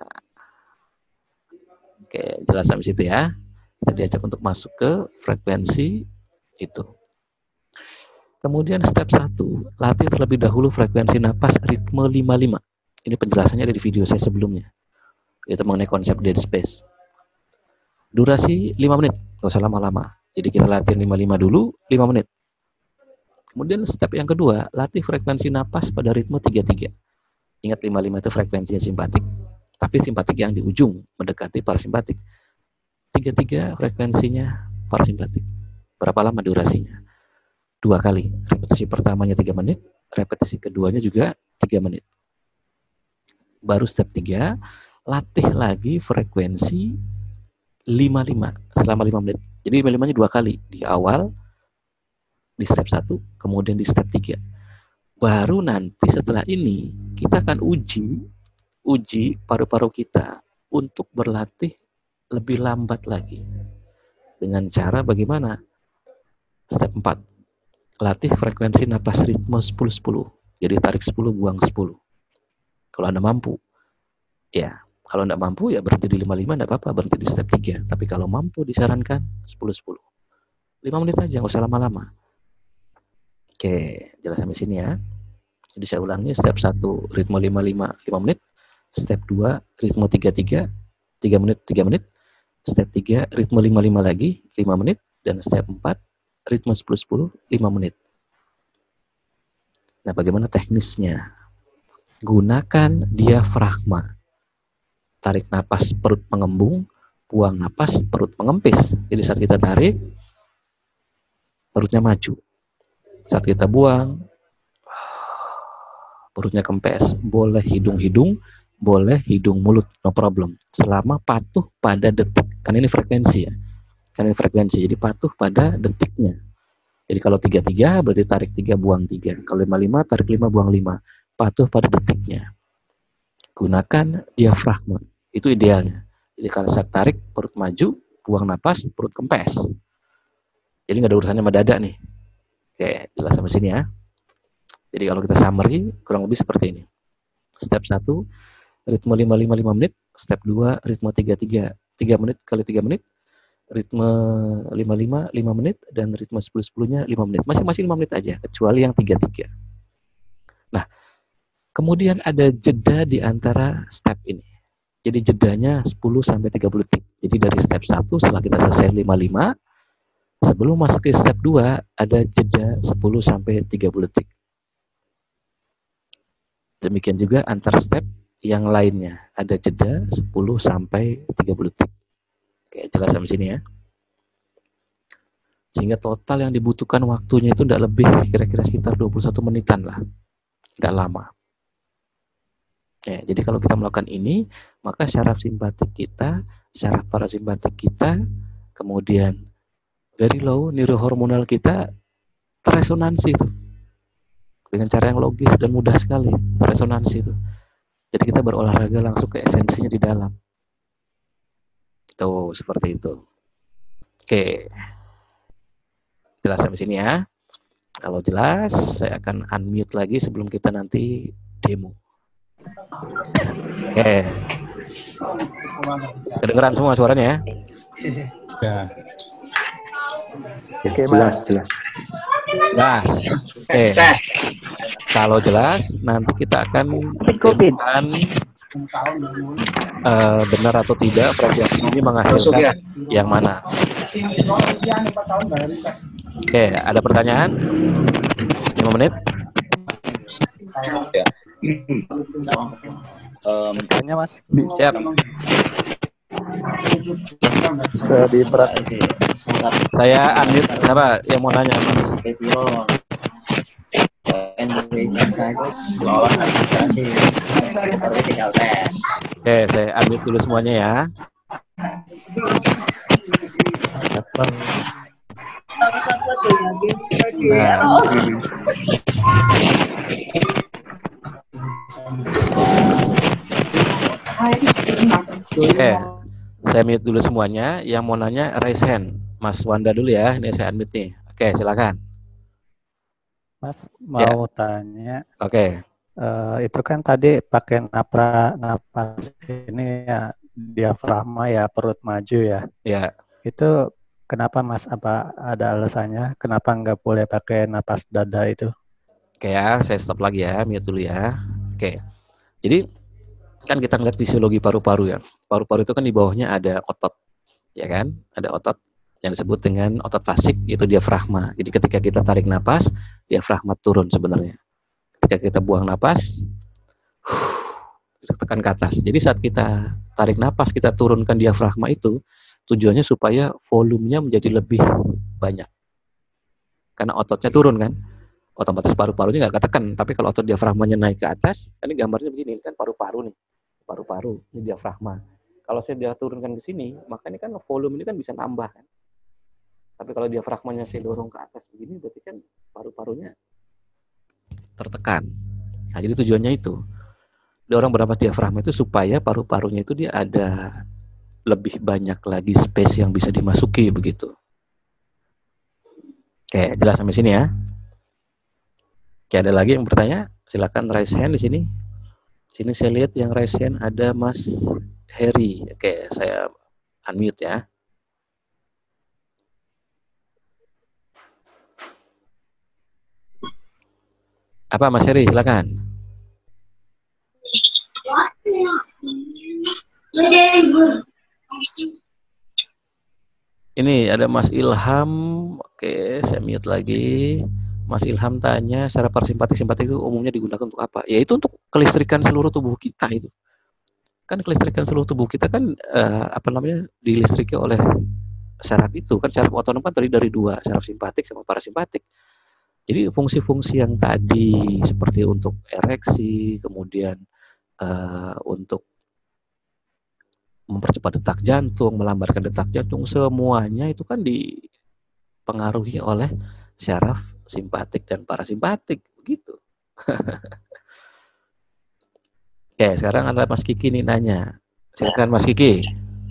oke, jelas sampai situ ya. Kita diajak untuk masuk ke frekuensi itu. Kemudian step satu, latih terlebih dahulu frekuensi napas ritme lima lima. Ini penjelasannya ada di video saya sebelumnya. Itu mengenai konsep dead space. Durasi lima menit, nggak usah lama-lama. Jadi kita latihan lima lima dulu, lima menit. Kemudian step yang kedua, latih frekuensi napas pada ritme tiga tiga. Ingat lima lima itu frekuensinya simpatik, tapi simpatik yang di ujung mendekati parasimpatik. tiga tiga frekuensinya parasimpatik. Berapa lama durasinya? Dua kali. Repetisi pertamanya tiga menit, repetisi keduanya juga tiga menit. Baru step tiga, latih lagi frekuensi lima lima selama lima menit. Jadi lima lima-nya dua kali, di awal, di step satu, kemudian di step tiga. Baru nanti setelah ini, kita akan uji, uji paru-paru kita untuk berlatih lebih lambat lagi. Dengan cara bagaimana? Step empat. Latih frekuensi napas ritme sepuluh sepuluh. Jadi tarik sepuluh, buang sepuluh. Kalau Anda mampu. Ya, kalau Anda mampu ya berhenti di lima lima, enggak apa-apa, berhenti di step tiga. Tapi kalau mampu disarankan sepuluh sepuluh. lima menit aja, nggak usah lama-lama. Oke, jelas sampai sini ya. Jadi saya ulangi, step satu ritme lima lima, lima menit. Step dua ritme tiga tiga, tiga menit, tiga menit. Step tiga ritme lima lima lagi, lima menit. Dan step empat ritme sepuluh sepuluh, lima menit. Nah, bagaimana teknisnya? Gunakan diafragma. Tarik napas perut mengembung, buang napas perut mengempis. Jadi saat kita tarik, perutnya maju. Saat kita buang, perutnya kempes. Boleh hidung-hidung, boleh hidung mulut, no problem. Selama patuh pada detik. Kan ini frekuensi ya. Kan ini frekuensi, jadi patuh pada detiknya. Jadi kalau tiga tiga berarti tarik tiga, buang tiga. Kalau lima lima, tarik lima, buang lima. Patuh pada detiknya. Gunakan diafragma. Itu idealnya. Jadi kalau saat tarik, perut maju, buang napas, perut kempes. Jadi nggak ada urusannya sama dada nih. Oke, jelas sampai sini ya. Jadi kalau kita summary, kurang lebih seperti ini. Step satu, ritme lima lima, lima menit. Step dua, ritme tiga tiga, tiga menit kali tiga menit. Ritme lima lima, lima menit. Dan ritme sepuluh sepuluh-nya lima menit. Masing-masing lima menit aja, kecuali yang tiga tiga. Nah, kemudian ada jeda di antara step ini. Jadi jedanya sepuluh sampai tiga puluh detik. Jadi dari step satu setelah kita selesai lima lima, sebelum masuk ke step dua ada jeda sepuluh sampai tiga puluh detik. Demikian juga antar step yang lainnya, ada jeda sepuluh sampai tiga puluh detik. Oke, jelas sampai sini ya. Sehingga total yang dibutuhkan waktunya itu tidak lebih, kira-kira sekitar dua puluh satu menitan lah. Tidak lama. Ya, jadi kalau kita melakukan ini, maka syaraf simpatik kita, syaraf parasimpatik kita, kemudian very low neurohormonal kita terresonansi itu. Dengan cara yang logis dan mudah sekali, terresonansi itu. Jadi kita berolahraga langsung ke esensinya di dalam. Tuh, seperti itu. Oke. Jelas sampai sini ya. Kalau jelas, saya akan unmute lagi sebelum kita nanti demo. Oke. Kedengeran semua suaranya ya? Ya. Oke, jelas, jelas. Jelas. Oke. Kalau jelas, nanti kita akan menentukan uh, benar atau tidak frekuensi ini menghasilkan yang mana. Oke, ada pertanyaan? lima menit. Ya. Um, Tanya Mas. Siap. Bisa diperat. Saya unmute. Siapa yang mau nanya? Oke, saya unmute dulu semuanya ya. Oke, saya mute dulu semuanya. Yang mau nanya raise hand. Mas Wanda dulu ya. Ini saya unmute nih. Oke, silakan. Mas mau ya. tanya. Oke. Uh, itu kan tadi pakai napra napas ini ya diafragma ya, perut maju ya. Ya. Itu kenapa Mas? Apa ada alasannya? Kenapa nggak boleh pakai napas dada itu? Oke ya, saya stop lagi ya, mute dulu ya. Oke. Jadi kan kita ngeliat fisiologi paru-paru ya. Paru-paru itu kan di bawahnya ada otot, ya kan? Ada otot yang disebut dengan otot fasik, yaitu diafragma. Jadi ketika kita tarik napas, diafragma turun sebenarnya. Ketika kita buang napas, kita tekan ke atas. Jadi saat kita tarik napas, kita turunkan diafragma itu, tujuannya supaya volumenya menjadi lebih banyak. Karena ototnya turun kan, otomatis paru-parunya nggak ketekan. Tapi kalau otot diafragmanya naik ke atas, ini gambarnya begini, ini kan paru-paru nih. Paru-paru, ini diafragma. Kalau saya dia turunkan ke sini, maka ini kan volume ini kan bisa nambah kan. Tapi kalau diafragmanya saya dorong ke atas begini, berarti kan paru-parunya tertekan. Nah, jadi tujuannya itu. Dorong berapa diafragma itu supaya paru-parunya itu dia ada lebih banyak lagi space yang bisa dimasuki begitu. Oke, jelas sampai sini ya. Oke, ada lagi yang bertanya? Silakan raise hand di sini. Sini saya lihat yang raise hand ada Mas Heri. Oke, saya unmute ya. Apa Mas Heri, silakan. Ini ada Mas Ilham. Oke, saya mute lagi. Mas Ilham tanya, secara parasimpatik simpatik itu umumnya digunakan untuk apa? Ya itu untuk kelistrikan seluruh tubuh kita itu. Kan kelistrikan seluruh tubuh kita kan uh, apa namanya dilistriki oleh saraf itu. Kan saraf otonom kan terdiri dari dua, saraf simpatik sama parasimpatik. Jadi fungsi-fungsi yang tadi seperti untuk ereksi, kemudian uh, untuk mempercepat detak jantung, melambatkan detak jantung, semuanya itu kan dipengaruhi oleh saraf simpatik dan parasimpatik begitu. Oke, sekarang ada Mas Kiki nih nanya. Silakan Mas Kiki.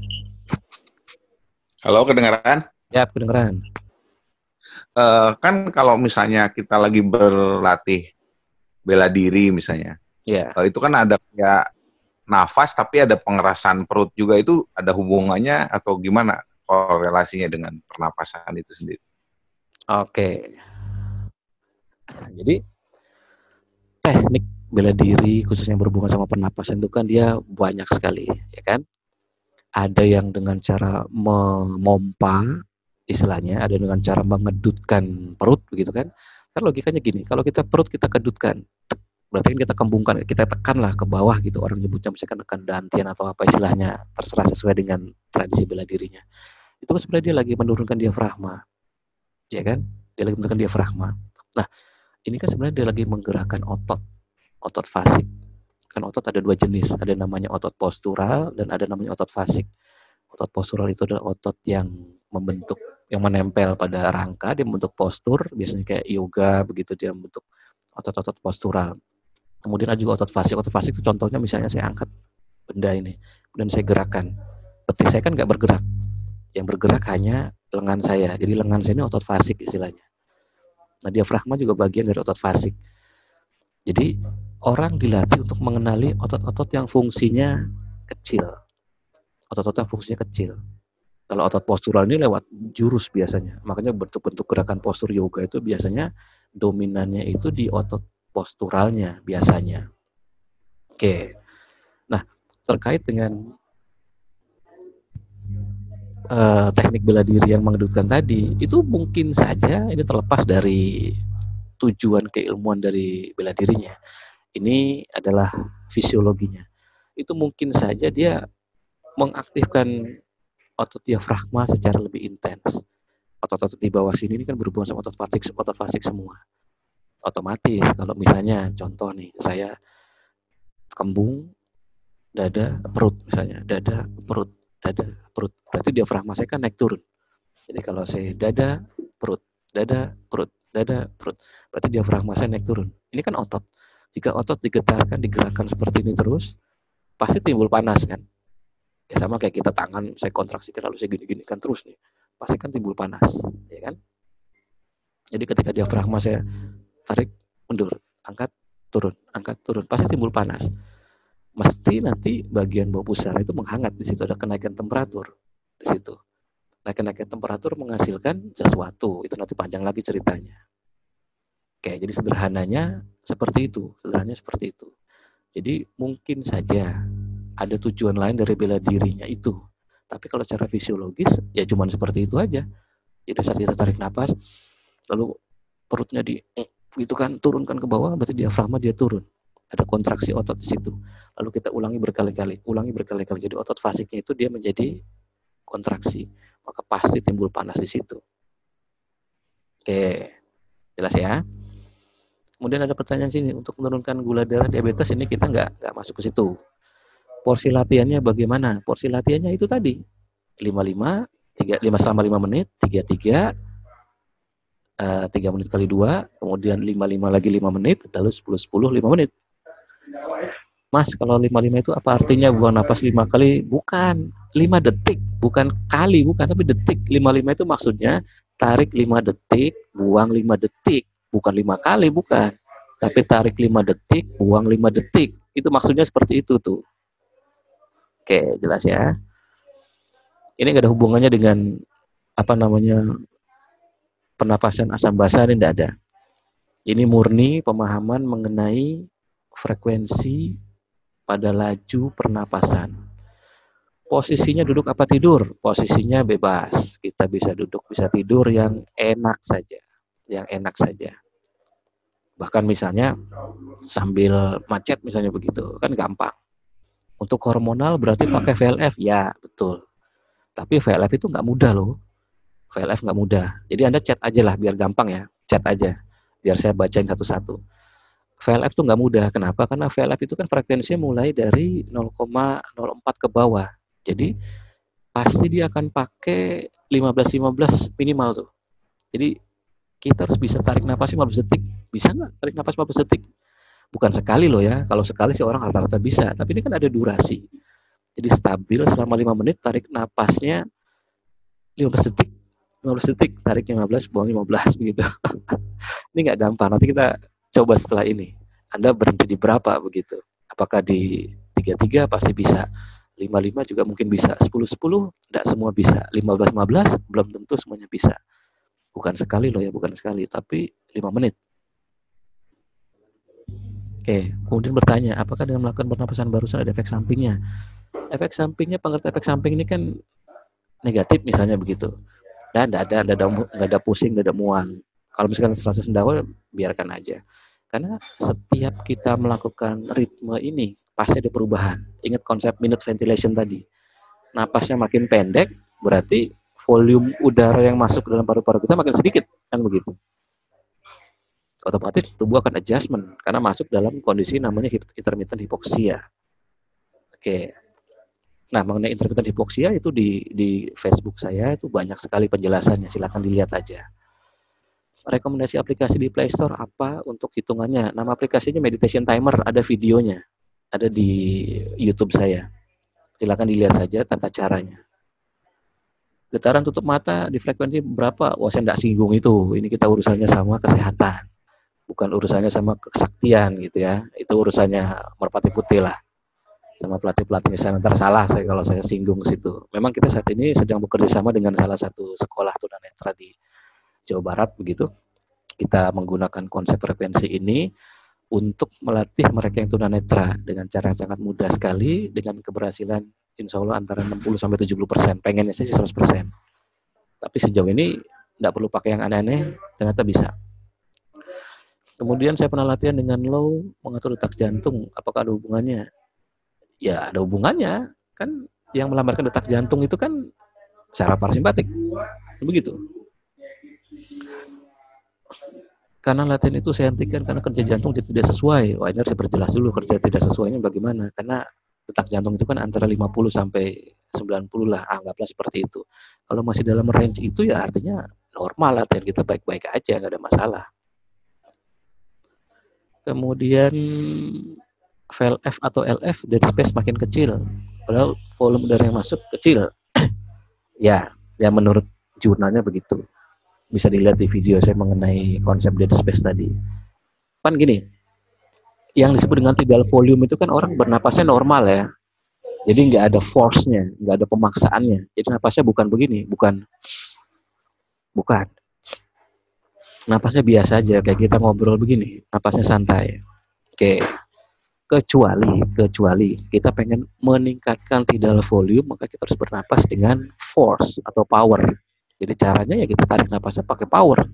Halo, kedengaran? Ya, kedengaran. Uh, kan kalau misalnya kita lagi berlatih bela diri misalnya, ya. Uh, itu kan ada ya nafas tapi ada pengerasan perut juga, itu ada hubungannya atau gimana korelasinya dengan pernapasan itu sendiri? Oke. Nah, jadi teknik bela diri khususnya berhubungan sama pernapasan itu kan dia banyak sekali, ya kan? Ada yang dengan cara memompa istilahnya, ada dengan cara mengedutkan perut begitu kan? Kan logikanya gini, kalau kita perut kita kedutkan, berarti kan kita kembungkan, kita tekanlah ke bawah gitu. Orang nyebutnya misalkan tekan dantian atau apa istilahnya, terserah sesuai dengan tradisi bela dirinya. Itu kan sebenarnya dia lagi menurunkan diafragma, ya kan? Dia lagi menurunkan diafragma. Nah, ini kan sebenarnya dia lagi menggerakkan otot, otot fasik. Kan otot ada dua jenis, ada namanya otot postural dan ada namanya otot fasik. Otot postural itu adalah otot yang membentuk, yang menempel pada rangka, dia membentuk postur, biasanya kayak yoga begitu, dia membentuk otot-otot postural. Kemudian ada juga otot fasik. Otot fasik itu contohnya misalnya saya angkat benda ini, kemudian saya gerakan. Betis saya kan nggak bergerak, yang bergerak hanya lengan saya. Jadi lengan saya ini otot fasik istilahnya. Nah, diafragma juga bagian dari otot fasik. Jadi orang dilatih untuk mengenali otot-otot yang fungsinya kecil. Otot-otot yang fungsinya kecil. Kalau otot postural ini lewat jurus biasanya. Makanya bentuk-bentuk gerakan postur yoga itu biasanya dominannya itu di otot posturalnya biasanya. Oke. Nah, terkait dengan Uh, teknik bela diri yang mengedutkan tadi, itu mungkin saja ini terlepas dari tujuan keilmuan dari bela dirinya. Ini adalah fisiologinya. Itu mungkin saja dia mengaktifkan otot diafragma secara lebih intens. Otot-otot di bawah sini ini kan berhubungan sama otot fasik, otot fasik semua. Otomatis kalau misalnya contoh nih, saya kembung, dada, perut misalnya, dada, perut, dada, perut. Berarti diafragma saya kan naik turun. Jadi kalau saya dada, perut, dada, perut, dada, perut. Berarti diafragma saya naik turun. Ini kan otot. Jika otot digetarkan, digerakkan seperti ini terus, pasti timbul panas kan. Ya sama kayak kita tangan, saya kontraksikan lalu saya gini-gini kan terus nih. Pasti kan timbul panas, ya kan? Jadi ketika diafragma saya tarik, mundur, angkat, turun, angkat, turun, pasti timbul panas. Mesti nanti bagian bawah pusara itu menghangat, di situ ada kenaikan temperatur. Di situ. Nah, kenaikan temperatur menghasilkan sesuatu, itu nanti panjang lagi ceritanya. Oke, jadi sederhananya seperti itu, sederhananya seperti itu. Jadi mungkin saja ada tujuan lain dari bela dirinya itu. Tapi kalau secara fisiologis, ya cuma seperti itu aja. Jadi saat kita tarik napas, lalu perutnya di, itu kan turunkan ke bawah, berarti diafragma dia turun. Ada kontraksi otot di situ. Lalu kita ulangi berkali-kali, ulangi berkali-kali. Jadi otot fasiknya itu dia menjadi kontraksi. Maka pasti timbul panas di situ. Oke, jelas ya. Kemudian ada pertanyaan sini, untuk menurunkan gula darah diabetes ini kita nggak nggak masuk ke situ. Porsi latihannya bagaimana? Porsi latihannya itu tadi lima puluh lima, tiga, lima selama lima menit, tiga puluh tiga, uh, tiga menit kali dua, kemudian lima puluh lima lagi lima menit, lalu sepuluh sepuluh lima menit. Mas, kalau lima puluh lima itu apa artinya buang napas lima kali? Bukan, lima detik, bukan kali, bukan, tapi detik. lima puluh lima itu maksudnya tarik lima detik, buang lima detik, bukan lima kali, bukan. Tapi tarik lima detik, buang lima detik. Itu maksudnya seperti itu tuh. Oke, jelas ya. Ini nggak ada hubungannya dengan apa namanya pernapasan asam basa, ini tidak ada. Ini murni pemahaman mengenai frekuensi pada laju pernapasan. Posisinya duduk apa tidur? Posisinya bebas. Kita bisa duduk, bisa tidur yang enak saja, yang enak saja. Bahkan misalnya sambil macet misalnya begitu, kan gampang. Untuk hormonal berarti pakai V L F, ya betul. Tapi V L F itu nggak mudah loh. V L F nggak mudah. Jadi Anda chat aja lah biar gampang ya. Chat aja. Biar saya bacain satu-satu. V L F itu nggak mudah. Kenapa? Karena V L F itu kan frekuensinya mulai dari nol koma nol empat ke bawah. Jadi pasti dia akan pakai lima belas lima belas minimal tuh. Jadi kita harus bisa tarik nafas lima belas detik. Bisa nggak tarik nafas lima belas detik? Bukan sekali loh ya. Kalau sekali sih orang rata-rata bisa. Tapi ini kan ada durasi. Jadi stabil selama lima menit, tarik napasnya lima belas detik. lima belas detik, tarik lima belas, buang lima belas begitu. Ini nggak gampang. Nanti kita coba setelah ini. Anda berhenti di berapa begitu? Apakah di tiga puluh tiga pasti bisa. lima puluh lima juga mungkin bisa. sepuluh sepuluh enggak semua bisa. lima belas lima belas belum tentu semuanya bisa. Bukan sekali loh ya, bukan sekali, tapi lima menit. Oke, kemudian bertanya, apakah dengan melakukan pernapasan barusan ada efek sampingnya? Efek sampingnya, pengertian efek samping ini kan negatif misalnya begitu. Dan tidak ada, tidak ada, tidak ada pusing, tidak ada mual. Kalau misalkan serasa sendawa, biarkan aja. Karena setiap kita melakukan ritme ini, pasti ada perubahan. Ingat konsep minute ventilation tadi. Napasnya makin pendek, berarti volume udara yang masuk ke dalam paru-paru kita makin sedikit, kan begitu. Otomatis tubuh akan adjustment karena masuk dalam kondisi namanya intermittent hypoxia. Oke. Nah, mengenai intermittent hypoxia itu di di Facebook saya itu banyak sekali penjelasannya, silakan dilihat aja. Rekomendasi aplikasi di Play Store apa untuk hitungannya? Nama aplikasinya Meditation Timer, ada videonya. Ada di YouTube saya. Silakan dilihat saja tata caranya. Getaran tutup mata di frekuensi berapa? Wah, saya enggak singgung itu. Ini kita urusannya sama kesehatan. Bukan urusannya sama kesaktian gitu ya. Itu urusannya merpati putih lah. Sama pelatih-pelatih saya, nanti salah saya kalau saya singgung ke situ. Memang kita saat ini sedang bekerja sama dengan salah satu sekolah tunanetra di Jawa Barat begitu. Kita menggunakan konsep frekuensi ini untuk melatih mereka yang tunanetra dengan cara yang sangat mudah sekali, dengan keberhasilan insya Allah antara enam puluh sampai tujuh puluh persen. Pengennya sih seratus persen. Tapi sejauh ini tidak perlu pakai yang aneh-aneh, ternyata bisa. Kemudian saya pernah latihan dengan low mengatur detak jantung. Apakah ada hubungannya? Ya ada hubungannya. Kan yang melambatkan detak jantung itu kan secara parasimpatik. Begitu. Karena latihan itu saya hentikan karena kerja jantung tidak sesuai. Wah, ini harus diperjelas dulu kerja tidak sesuainya bagaimana. Karena detak jantung itu kan antara lima puluh sampai sembilan puluh lah, anggaplah seperti itu. Kalau masih dalam range itu ya artinya normal, latihan kita baik-baik aja, nggak ada masalah. Kemudian V L F atau L F, dead space makin kecil, padahal volume udara yang masuk kecil. Ya, ya menurut jurnalnya begitu. Bisa dilihat di video saya mengenai konsep dead space tadi. Kan gini, yang disebut dengan tidal volume itu kan orang bernapasnya normal ya. Jadi nggak ada force-nya, nggak ada pemaksaannya. Jadi napasnya bukan begini, bukan, bukan. Napasnya biasa aja, kayak kita ngobrol begini, napasnya santai. Oke, kecuali, kecuali kita pengen meningkatkan tidal volume, maka kita harus bernapas dengan force atau power. Jadi caranya ya kita tarik napasnya pakai power.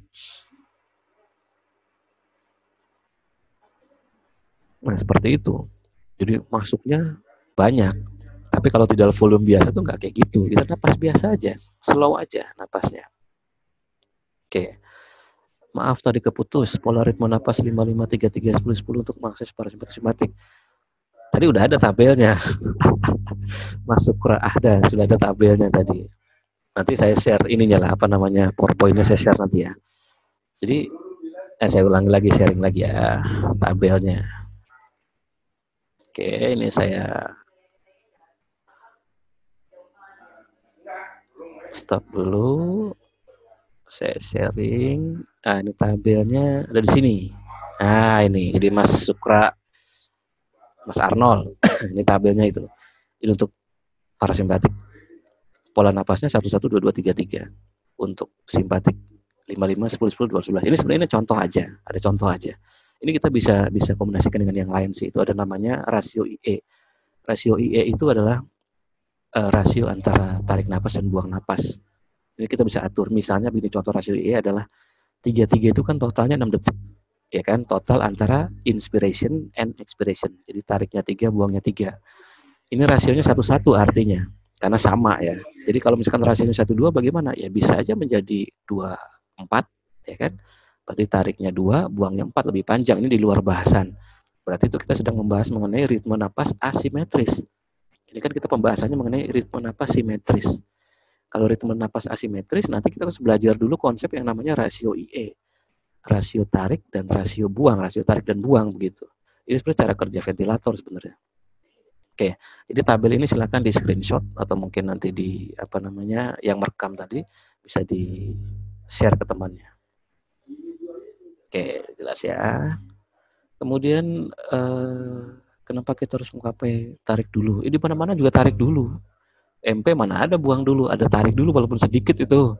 Nah seperti itu. Jadi masuknya banyak. Tapi kalau tidal volume biasa tuh nggak kayak gitu. Kita napas biasa aja, slow aja napasnya. Oke. Maaf tadi keputus. Pola ritme napas lima lima tiga tiga sepuluh sepuluh untuk mengakses parasimpatik simpatik. Tadi udah ada tabelnya. Masuk ke ada, sudah ada tabelnya tadi. Nanti saya share ininya lah, apa namanya, PowerPoint-nya saya share nanti ya. Jadi eh, saya ulangi lagi, sharing lagi ya tabelnya. Oke, ini saya stop dulu, saya sharing. Ah, ini tabelnya ada di sini. Nah, ini jadi Mas Sukra, Mas Arnold. Ini tabelnya itu. Ini untuk parasimpatik. Pola napasnya satu satu dua dua tiga tiga. Untuk simpatik lima lima sepuluh sepuluh dua belas. Ini sebenarnya contoh aja, ada contoh aja. Ini kita bisa bisa kombinasikan dengan yang lain sih. Itu ada namanya rasio I E. Rasio I E itu adalah Uh, rasio antara tarik napas dan buang napas. Ini kita bisa atur. Misalnya begini, contoh rasio I E adalah tiga tiga itu kan totalnya enam detik. Ya kan, total antara inspiration and expiration. Jadi tariknya tiga, buangnya tiga. Ini rasionya satu satu artinya. Karena sama ya. Jadi kalau misalkan rasionya satu dua bagaimana? Ya bisa aja menjadi dua empat, ya kan? Berarti tariknya dua, buangnya empat, lebih panjang. Ini di luar bahasan. Berarti itu kita sedang membahas mengenai ritme napas asimetris. Ini kan kita pembahasannya mengenai ritme napas simetris. Kalau ritme napas asimetris, nanti kita harus belajar dulu konsep yang namanya rasio I E. Rasio tarik dan rasio buang, rasio tarik dan buang begitu. Ini sebenarnya cara kerja ventilator sebenarnya. Oke, jadi tabel ini silakan di screenshot atau mungkin nanti di apa namanya yang merekam tadi bisa di share ke temannya. Oke, jelas ya. Kemudian eh, kenapa kita harus mengkapai tarik dulu? Ini mana-mana juga tarik dulu. M P mana ada buang dulu, ada tarik dulu walaupun sedikit itu.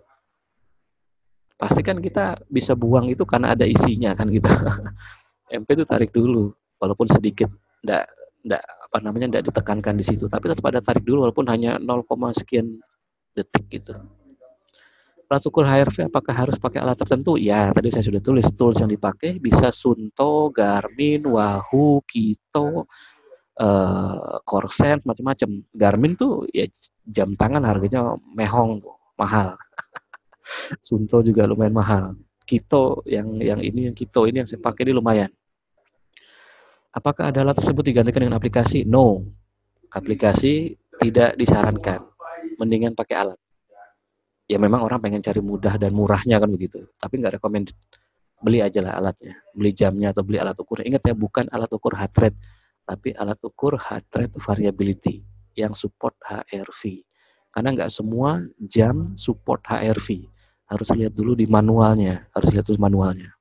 Pasti kan kita bisa buang itu karena ada isinya kan kita. M P itu tarik dulu walaupun sedikit, enggak enggak apa namanya enggak ditekankan di situ, tapi tetap ada tarik dulu walaupun hanya nol, sekian detik gitu. Alat ukur H R V apakah harus pakai alat tertentu? Ya, tadi saya sudah tulis tools yang dipakai bisa Suunto, Garmin, Wahoo, Kito, uh, Corsair, macam-macam. Garmin tuh ya jam tangan harganya mehong tuh, mahal. Suunto juga lumayan mahal. Kito yang yang ini yang Kito ini yang saya pakai ini lumayan. Apakah ada alat tersebut digantikan dengan aplikasi? No. Aplikasi tidak disarankan. Mendingan pakai alat. Ya memang orang pengen cari mudah dan murahnya kan begitu. Tapi nggak recommended. Beli aja lah alatnya. Beli jamnya atau beli alat ukur. Ingat ya, bukan alat ukur heart rate. Tapi alat ukur heart rate variability. Yang support H R V. Karena nggak semua jam support H R V. Harus lihat dulu di manualnya. Harus lihat dulu manualnya.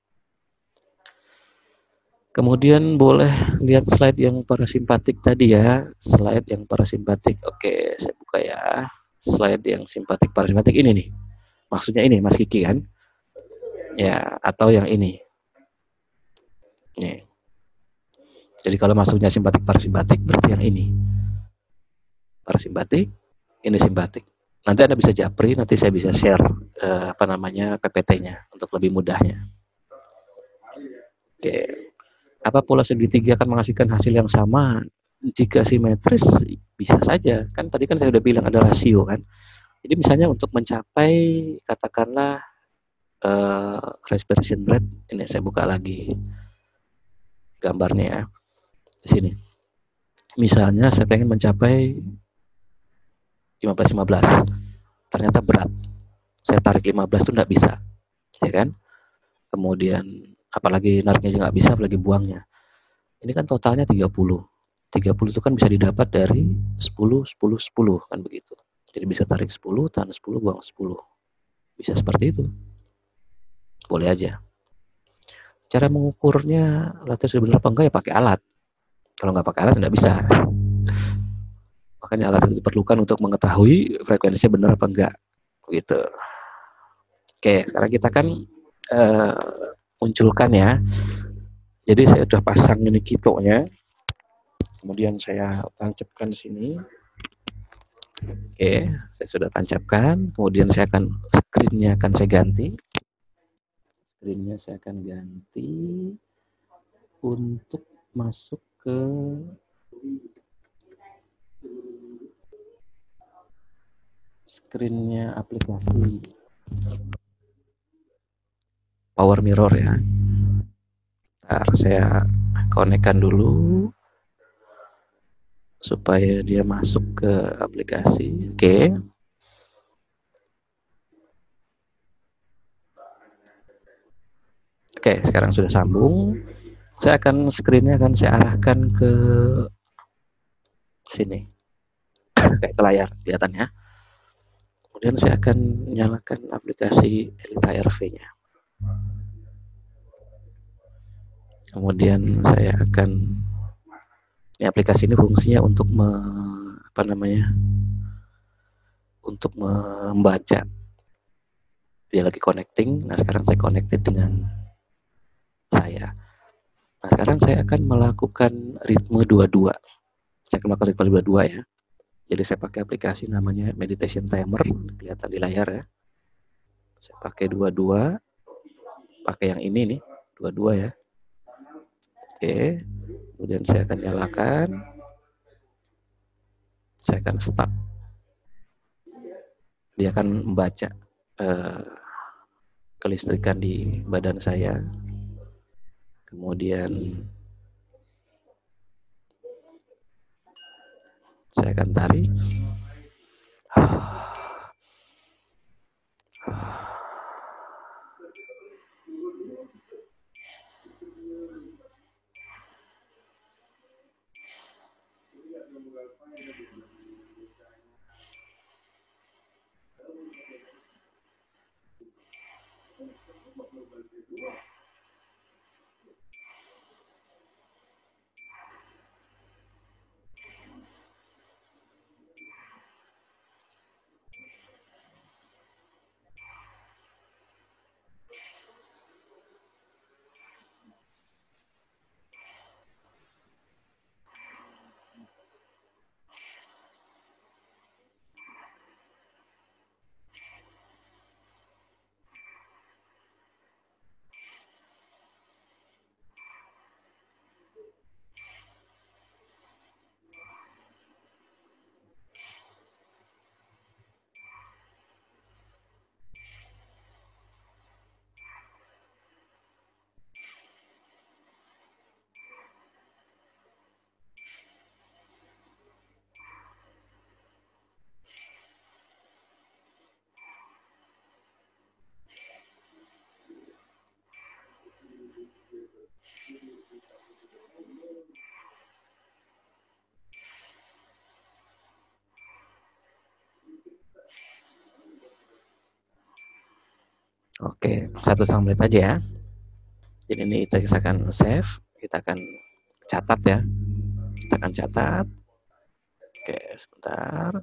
Kemudian boleh lihat slide yang parasimpatik tadi ya. Slide yang parasimpatik. Oke, saya buka ya. Slide yang simpatik parasimpatik ini nih. Maksudnya ini Mas Kiki kan? Ya, atau yang ini. Nih. Jadi kalau maksudnya simpatik parasimpatik berarti yang ini. Parasimpatik, ini simpatik. Nanti Anda bisa japri, nanti saya bisa share eh, apa namanya P P T-nya untuk lebih mudahnya. Oke. Apa pola segitiga akan menghasilkan hasil yang sama? Jika simetris bisa saja. Kan tadi kan saya sudah bilang ada rasio kan. Jadi misalnya untuk mencapai katakanlah uh, respiration rate, ini saya buka lagi gambarnya ya. Di sini. Misalnya saya pengen mencapai lima belas lima belas. Ternyata berat. Saya tarik lima belas itu enggak bisa. ya kan? Kemudian apalagi nariknya aja nggak bisa, apalagi buangnya. Ini kan totalnya tiga puluh. tiga puluh itu kan bisa didapat dari sepuluh, sepuluh, sepuluh, kan begitu. Jadi bisa tarik sepuluh, tahan sepuluh, buang sepuluh. Bisa seperti itu. Boleh aja. Cara mengukurnya alatnya sudah benar apa enggak ya pakai alat. Kalau nggak pakai alat nggak bisa. Makanya alat itu diperlukan untuk mengetahui frekuensinya benar apa enggak. Gitu. Oke, sekarang kita kan uh, munculkan ya. Jadi saya sudah pasang ini kitonya. Kemudian saya tancapkan di sini. Oke, saya sudah tancapkan. Kemudian saya akan screen-nya akan saya ganti. Screen-nya saya akan ganti untuk masuk ke screen-nya aplikasi Power Mirror ya. Ntar saya konekkan dulu supaya dia masuk ke aplikasi. Oke. Oke, sekarang sudah sambung. Saya akan screen-nya akan saya arahkan ke sini. Kayak ke layar kelihatannya. Kemudian saya akan nyalakan aplikasi Elita R V-nya. Kemudian saya akan ini aplikasi ini fungsinya untuk me, apa namanya? Untuk membaca. Dia lagi connecting. Nah, sekarang saya connected dengan saya. Nah, sekarang saya akan melakukan ritme dua puluh dua. Saya akan melakukan ritme dua puluh dua ya. Jadi saya pakai aplikasi namanya Meditation Timer, kelihatan di layar ya. Saya pakai dua puluh dua. Pakai yang ini nih, dua puluh dua ya. Oke. Kemudian saya akan nyalakan. Saya akan start. Dia akan membaca eh, kelistrikan di badan saya. Kemudian saya akan tarik. Oke, satu setengah menit aja ya. Jadi ini kita akan save, kita akan catat ya. Kita akan catat. Oke, sebentar.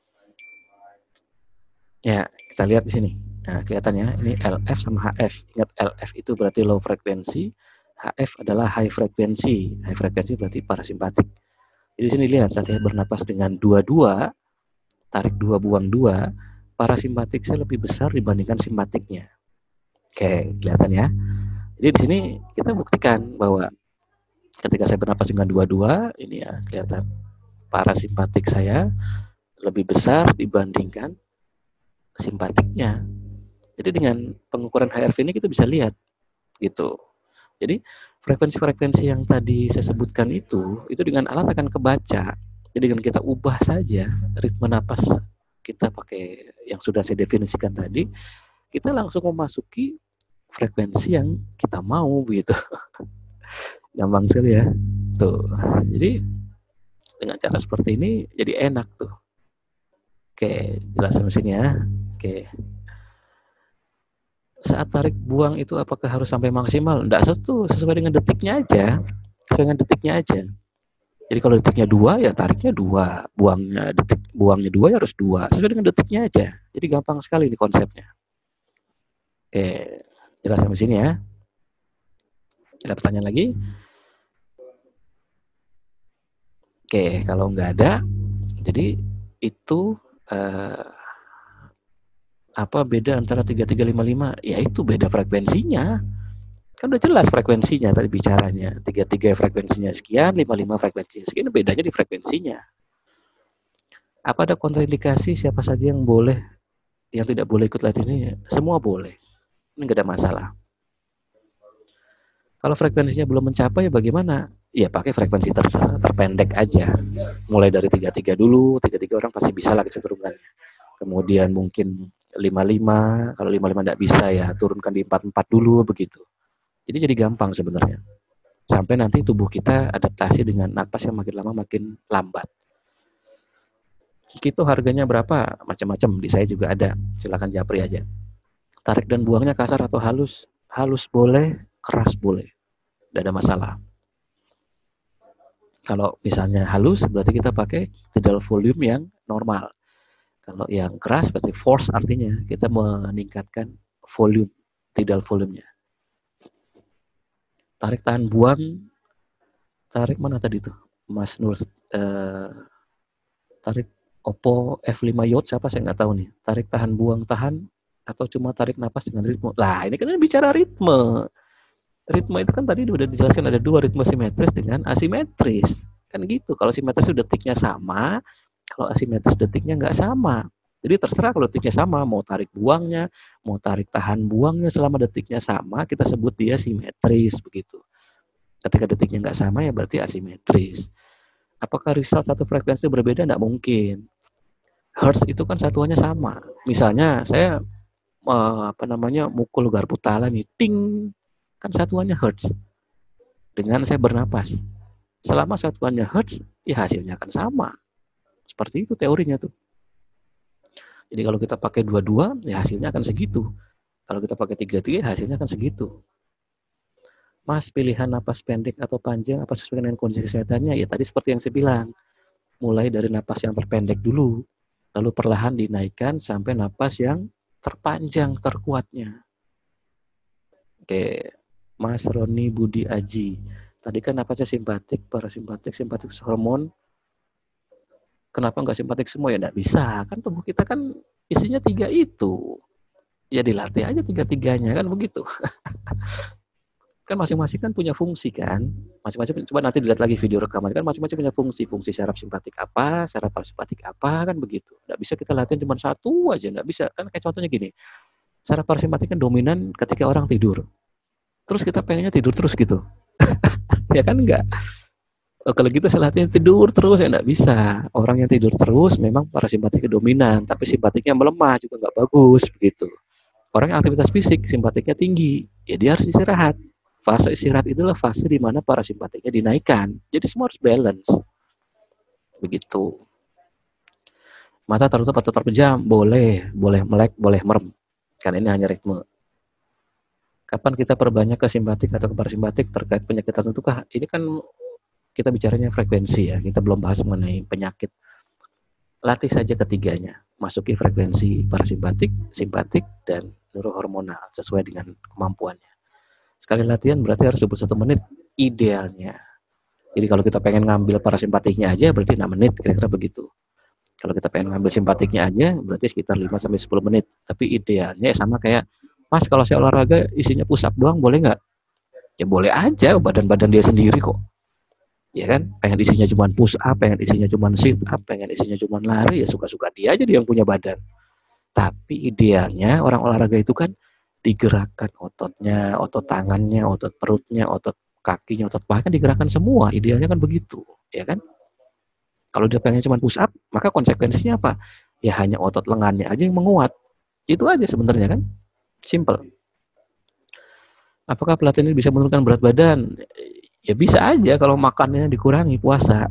Ya, kita lihat di sini. Nah, kelihatannya ini L F sama H F. Ingat L F itu berarti low frequency, H F adalah high frequency. High frequency berarti parasimpatik. Jadi di sini lihat saat saya bernapas dengan dua puluh dua, tarik dua, buang dua, parasimpatik saya lebih besar dibandingkan simpatiknya. Oke, kelihatan ya. Jadi di sini kita buktikan bahwa ketika saya bernapas dengan dua puluh dua, ini ya kelihatan parasimpatik saya lebih besar dibandingkan simpatiknya. Jadi dengan pengukuran H R V ini kita bisa lihat gitu. Jadi frekuensi-frekuensi yang tadi saya sebutkan itu, itu dengan alat akan kebaca. Jadi dengan kita ubah saja ritme napas kita pakai yang sudah saya definisikan tadi, kita langsung memasuki frekuensi yang kita mau begitu. Gampang sekali ya. Tuh. Jadi dengan cara seperti ini jadi enak tuh. Oke, jelas sampai sini ya. Oke. Saat tarik buang itu apakah harus sampai maksimal? Enggak, satu sesuai dengan detiknya aja. Sesuai dengan detiknya aja. Jadi kalau detiknya dua ya tariknya dua, buangnya detik buangnya dua ya harus dua. Sesuai dengan detiknya aja. Jadi gampang sekali ini konsepnya. Oke, jelas sampai sini ya. Ada pertanyaan lagi? Oke, kalau nggak ada, jadi itu uh, apa beda antara tiga tiga lima lima? Ya itu beda frekuensinya. Kan udah jelas frekuensinya tadi bicaranya. tiga tiga frekuensinya sekian, lima lima frekuensinya sekian, bedanya di frekuensinya. Apa ada kontraindikasi siapa saja yang boleh, yang tidak boleh ikut latihan ini? Semua boleh. Ini nggak ada masalah. Kalau frekuensinya belum mencapai, bagaimana? Ya pakai frekuensi ter terpendek aja. Mulai dari tiga tiga dulu, tiga tiga orang pasti bisa lah kecenderungannya. Kemudian mungkin lima lima, kalau lima lima tidak bisa ya turunkan di empat empat dulu begitu. Jadi jadi gampang sebenarnya. Sampai nanti tubuh kita adaptasi dengan napas yang makin lama makin lambat. Itu harganya berapa? Macam-macam, di saya juga ada. Silakan japri aja. Tarik dan buangnya kasar atau halus? Halus boleh, keras boleh. Tidak ada masalah. Kalau misalnya halus, berarti kita pakai tidal volume yang normal. Kalau yang keras, berarti force artinya kita meningkatkan volume, tidal volumenya. Tarik tahan buang, tarik mana tadi tuh? Mas Nur, eh, tarik Oppo F lima Yacht, siapa saya nggak tahu nih. Tarik tahan buang tahan, atau cuma tarik napas dengan ritme. Lah ini kan bicara ritme. Ritme itu kan tadi udah dijelaskan ada dua, ritme simetris dengan asimetris. Kan gitu, kalau simetris itu detiknya sama, kalau asimetris detiknya nggak sama. Jadi terserah kalau detiknya sama, mau tarik buangnya, mau tarik tahan buangnya selama detiknya sama, kita sebut dia simetris begitu. Ketika detiknya nggak sama ya berarti asimetris. Apakah result satu frekuensi berbeda? Nggak mungkin. Hertz itu kan satuannya sama. Misalnya saya apa namanya mukul garpu tala nih, ting, kan satuannya hertz. Dengan saya bernapas, selama satuannya hertz, ya hasilnya akan sama. Seperti itu teorinya tuh. Jadi kalau kita pakai dua-dua, ya hasilnya akan segitu. Kalau kita pakai tiga-tiga, hasilnya akan segitu. Mas, pilihan napas pendek atau panjang, apa sesuai dengan kondisi kesehatannya? Ya tadi seperti yang saya bilang, mulai dari napas yang terpendek dulu, lalu perlahan dinaikkan sampai napas yang terpanjang, terkuatnya. Oke, Mas Roni Budi Aji. Tadi kan napasnya simpatik, parasimpatik, simpatik hormon. Kenapa nggak simpatik semua? Ya nggak bisa. Kan tubuh kita kan isinya tiga itu. Ya dilatih aja tiga-tiganya, kan begitu. Kan masing-masing kan punya fungsi kan. Masing-masing, coba nanti dilihat lagi video rekaman. Kan masing-masing punya fungsi. Fungsi saraf simpatik apa, saraf parasimpatik apa, kan begitu. Nggak bisa kita latihan cuma satu aja, nggak bisa. Kan kayak contohnya gini. Saraf parasimpatik kan dominan ketika orang tidur. Terus kita pengennya tidur terus gitu. Ya kan enggak. Oh, kalau gitu saya latihan tidur terus ya enggak bisa. Orang yang tidur terus memang parasimpatiknya dominan, tapi simpatiknya melemah juga enggak bagus begitu. Orang yang aktivitas fisik simpatiknya tinggi, ya dia harus istirahat. Fase istirahat itulah fase di mana parasimpatiknya dinaikkan. Jadi semua harus balance. Begitu. Mata tertutup atau terpejam boleh, boleh melek, boleh merem. Karena ini hanya ritme. Kapan kita perbanyak ke simpatik atau ke parasimpatik terkait penyakit tertentukah? Ini kan kita bicaranya frekuensi ya, kita belum bahas mengenai penyakit. Latih saja ketiganya, masuki frekuensi parasimpatik, simpatik, dan neurohormonal sesuai dengan kemampuannya. Sekali latihan berarti harus dua puluh satu menit idealnya. Jadi kalau kita pengen ngambil parasimpatiknya aja berarti enam menit, kira-kira begitu. Kalau kita pengen ngambil simpatiknya aja berarti sekitar lima sampai sepuluh menit. Tapi idealnya sama kayak, Mas kalau saya olahraga isinya push up doang boleh nggak? Ya boleh aja, badan-badan dia sendiri kok. Ya kan, pengen isinya cuma push up, pengen isinya cuma sit up, pengen isinya cuma lari, ya suka-suka dia aja dia yang punya badan. Tapi idealnya orang olahraga itu kan digerakkan ototnya, otot tangannya, otot perutnya, otot kakinya, otot paha kan digerakkan semua. Idealnya kan begitu, ya kan? Kalau dia pengen cuma push up, maka konsekuensinya apa? Ya hanya otot lengannya aja yang menguat. Itu aja sebenarnya kan. Simple. Apakah pelatihan ini bisa menurunkan berat badan? Ya bisa aja kalau makannya dikurangi puasa.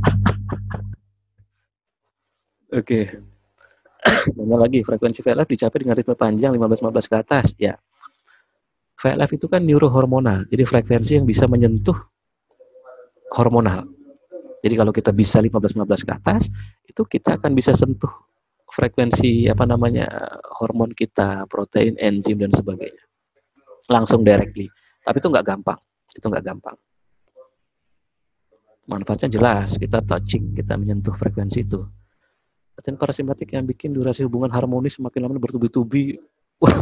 Oke. Nanya lagi, frekuensi V L F dicapai dengan ritme panjang lima belas lima belas ke atas. Ya. V L F itu kan neurohormonal, jadi frekuensi yang bisa menyentuh hormonal. Jadi kalau kita bisa lima belas lima belas ke atas, itu kita akan bisa sentuh frekuensi apa namanya hormon kita, protein, enzim dan sebagainya. Langsung directly. Tapi itu nggak gampang. Itu nggak gampang. Manfaatnya jelas, kita touching, kita menyentuh frekuensi itu. Latihan parasimpatik yang bikin durasi hubungan harmonis semakin lama bertubi-tubi. Wah,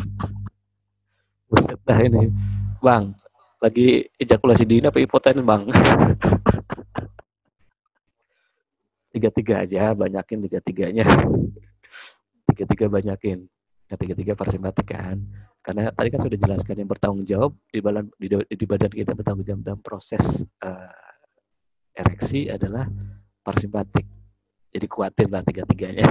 buset dah ini. Bang, lagi ejakulasi dini apa impoten, Bang? Tiga-tiga aja, banyakin tiga-tiganya. Tiga-tiga banyakin. Nah, tiga-tiga parasimpatik kan. Karena tadi kan sudah jelaskan yang bertanggung jawab di badan, di, di badan kita bertanggung jawab dalam proses uh, ereksi adalah parasimpatik. Jadi kuatin lah tiga-tiganya.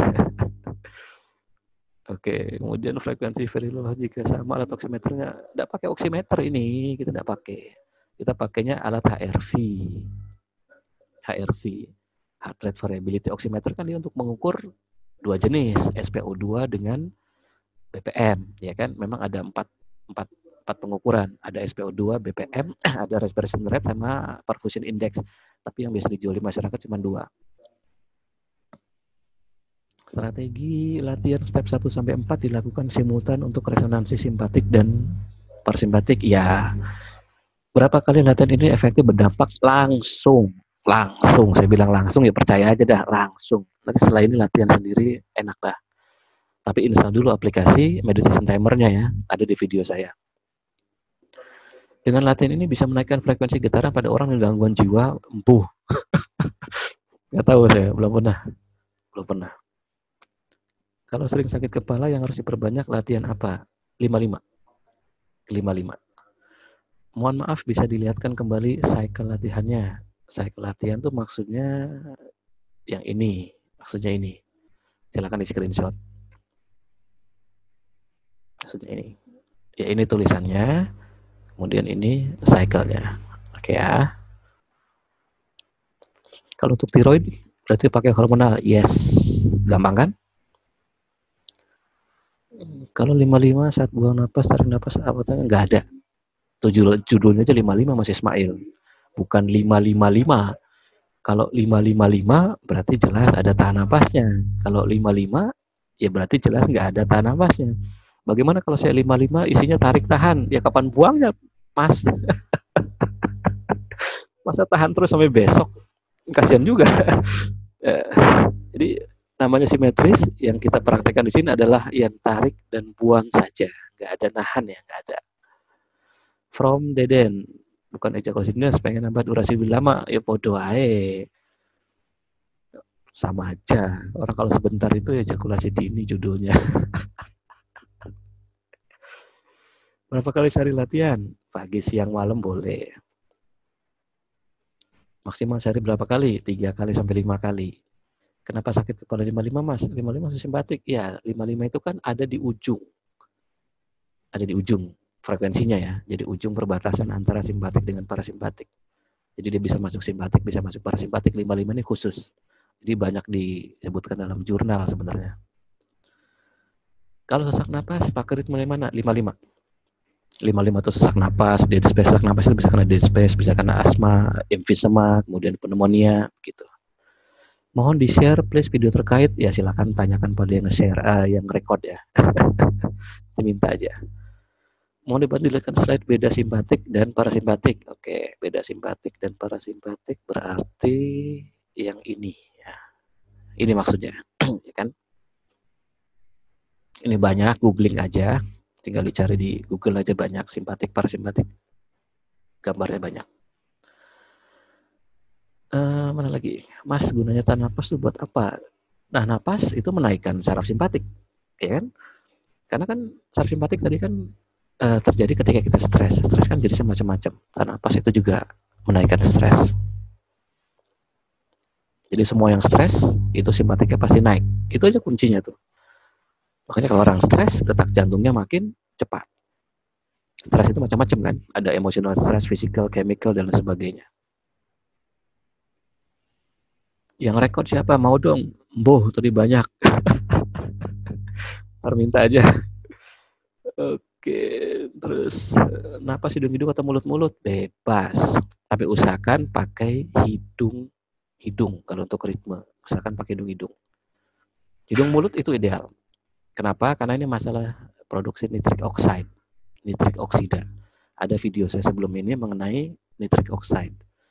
Oke, kemudian frekuensi variable jika sama alat oximeternya, tidak pakai oximeter ini, kita tidak pakai. Kita pakainya alat H R V. H R V, heart rate variability oximeter kan dia untuk mengukur dua jenis, S p O dua dengan B P M, ya kan? Memang ada empat, empat, empat pengukuran, ada S P O dua, B P M, ada respiration rate sama perfusion index. Tapi yang biasa dijual di masyarakat cuma dua. Strategi latihan step satu sampai empat dilakukan simultan untuk resonansi simpatik dan parasimpatik. Ya, berapa kali latihan ini efektif berdampak langsung. Langsung, saya bilang langsung, ya percaya aja dah, langsung. Nanti setelah ini latihan sendiri, enak dah. Tapi install dulu aplikasi meditation timernya ya, ada di video saya. Dengan latihan ini bisa menaikkan frekuensi getaran pada orang dengan gangguan jiwa, empuh. Nggak tahu saya, belum pernah. Belum pernah. Kalau sering sakit kepala yang harus diperbanyak latihan apa? lima lima. lima lima. Mohon maaf bisa dilihatkan kembali cycle latihannya. Cycle latihan tuh maksudnya yang ini, maksudnya ini. Silakan di screenshot. Maksudnya ini. Ya ini tulisannya, kemudian ini cycle-nya. Oke ya. Kalau untuk tiroid berarti pakai hormonal. Yes. Gampang kan? Kalau lima lima saat buang napas, tarik napas, apa tanya nggak ada. Tujuh, judulnya aja lima lima Mas Ismail. Bukan lima lima lima. Kalau lima lima lima berarti jelas ada tahan napasnya. Kalau lima lima ya berarti jelas nggak ada tahan napasnya. Bagaimana kalau saya lima lima isinya tarik tahan? Ya kapan buangnya, Mas? Masa tahan terus sampai besok? Kasihan juga. Jadi namanya simetris, yang kita praktekkan di sini adalah yang tarik dan buang saja, nggak ada nahan ya, nggak ada. From Deden, bukan ejakulasi dini, pengen nambah durasi lebih lama, ya podo ae. Sama aja, orang kalau sebentar itu ejakulasi dini judulnya. Berapa kali sehari latihan? Pagi, siang, malam boleh. Maksimal sehari berapa kali? Tiga kali sampai lima kali. Kenapa sakit kepala lima lima Mas? lima lima simpatik. Ya, lima lima itu kan ada di ujung. Ada di ujung frekuensinya ya. Jadi ujung perbatasan antara simpatik dengan parasimpatik. Jadi dia bisa masuk simpatik, bisa masuk parasimpatik. lima lima ini khusus. Jadi banyak disebutkan dalam jurnal sebenarnya. Kalau sesak napas, pakai ritme mana? lima lima. lima lima itu sesak napas, dead space. Sesak napas itu bisa kena dead space, bisa kena asma, emfisema, kemudian pneumonia, gitu. Mohon di-share please video terkait, ya silakan tanyakan pada yang nge-share, uh, yang record ya. Diminta aja. Mohon dibantu dilihatkan slide beda simpatik dan parasimpatik. Oke, beda simpatik dan parasimpatik berarti yang ini ya. Ini maksudnya, ya kan? Ini banyak, googling aja. Tinggal dicari di Google aja banyak, simpatik, parasimpatik. Gambarnya banyak. Uh, mana lagi? Mas, gunanya tahan napas itu buat apa? Nah, napas itu menaikkan saraf simpatik, ya kan? Karena kan saraf simpatik tadi kan uh, terjadi ketika kita stres. Stres kan jenisnya macam-macam. Tahan napas itu juga menaikkan stres. Jadi semua yang stres itu simpatiknya pasti naik. Itu aja kuncinya tuh. Makanya kalau orang stres, detak jantungnya makin cepat. Stres itu macam-macam kan, ada emotional stress, physical, chemical, dan lain sebagainya. Yang rekod siapa? Mau dong? Boh, tadi banyak. Ntar minta aja. Oke, terus napas hidung-hidung atau mulut-mulut? Bebas. Tapi usahakan pakai hidung-hidung kalau untuk ritme. Usahakan pakai hidung-hidung. Hidung mulut itu ideal. Kenapa? Karena ini masalah produksi nitric oxide. Nitrik oksida. Ada video saya sebelum ini mengenai nitrik oxide.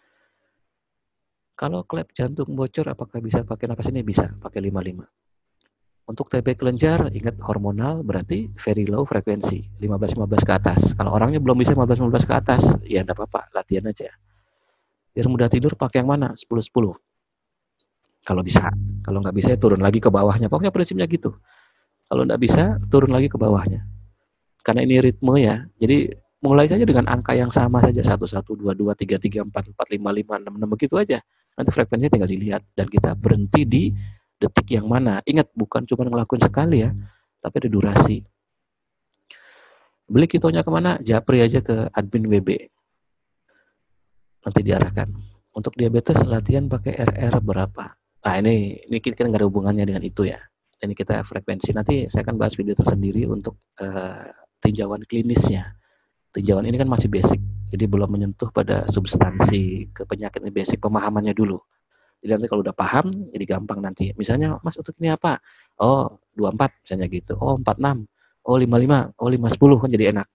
Kalau klep jantung bocor, apakah bisa pakai napas ini? Bisa, pakai lima lima. Untuk T B kelenjar, ingat hormonal berarti very low frekuensi, lima belas lima belas ke atas. Kalau orangnya belum bisa lima belas lima belas ke atas, ya enggak apa-apa, latihan aja. Biar mudah tidur, pakai yang mana? sepuluh sepuluh. Kalau bisa. Kalau nggak bisa, ya turun lagi ke bawahnya. Pokoknya prinsipnya gitu. Kalau nggak bisa, turun lagi ke bawahnya. Karena ini ritme ya, jadi mulai saja dengan angka yang sama saja, satu, satu, dua, dua, tiga, tiga, empat, empat, lima, lima, enam, enam, begitu aja. Nanti frekuensinya tinggal dilihat, dan kita berhenti di detik yang mana. Ingat, bukan cuma ngelakuin sekali ya, tapi ada durasi. Beli kitonya kemana? Japri aja ke admin W B. Nanti diarahkan. Untuk diabetes, latihan pakai R R berapa? Nah ini, ini kita nggak ada hubungannya dengan itu ya. Ini kita frekuensi. Nanti saya akan bahas video tersendiri untuk uh, tinjauan klinisnya. Tinjauan ini kan masih basic, jadi belum menyentuh pada substansi ke penyakit, ini basic pemahamannya dulu. Jadi nanti kalau udah paham, jadi gampang nanti. Misalnya, Mas untuk ini apa? Oh, dua puluh empat misalnya gitu. Oh, empat puluh enam. Oh, lima puluh lima. Oh, lima sepuluh kan jadi enak.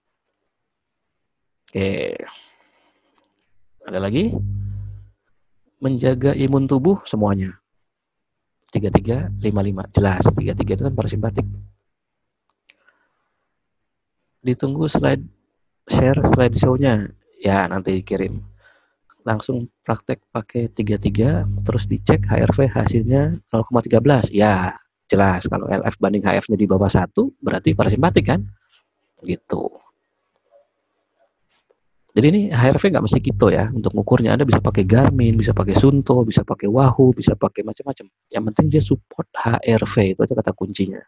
Oke. Ada lagi? Menjaga imun tubuh semuanya. tiga tiga, lima lima. Jelas, tiga tiga itu kan parasimpatik. Ditunggu slide share slide show-nya. Ya, nanti dikirim. Langsung praktek pakai tiga tiga, terus dicek H R V hasilnya nol koma satu tiga. Ya, jelas. Kalau L F banding H F-nya di bawah satu, berarti parasimpatik kan? Gitu. Jadi ini H R V nggak mesti kito ya. Untuk ngukurnya Anda bisa pakai Garmin, bisa pakai Sunto, bisa pakai Wahoo, bisa pakai macam-macam. Yang penting dia support H R V, itu aja kata kuncinya.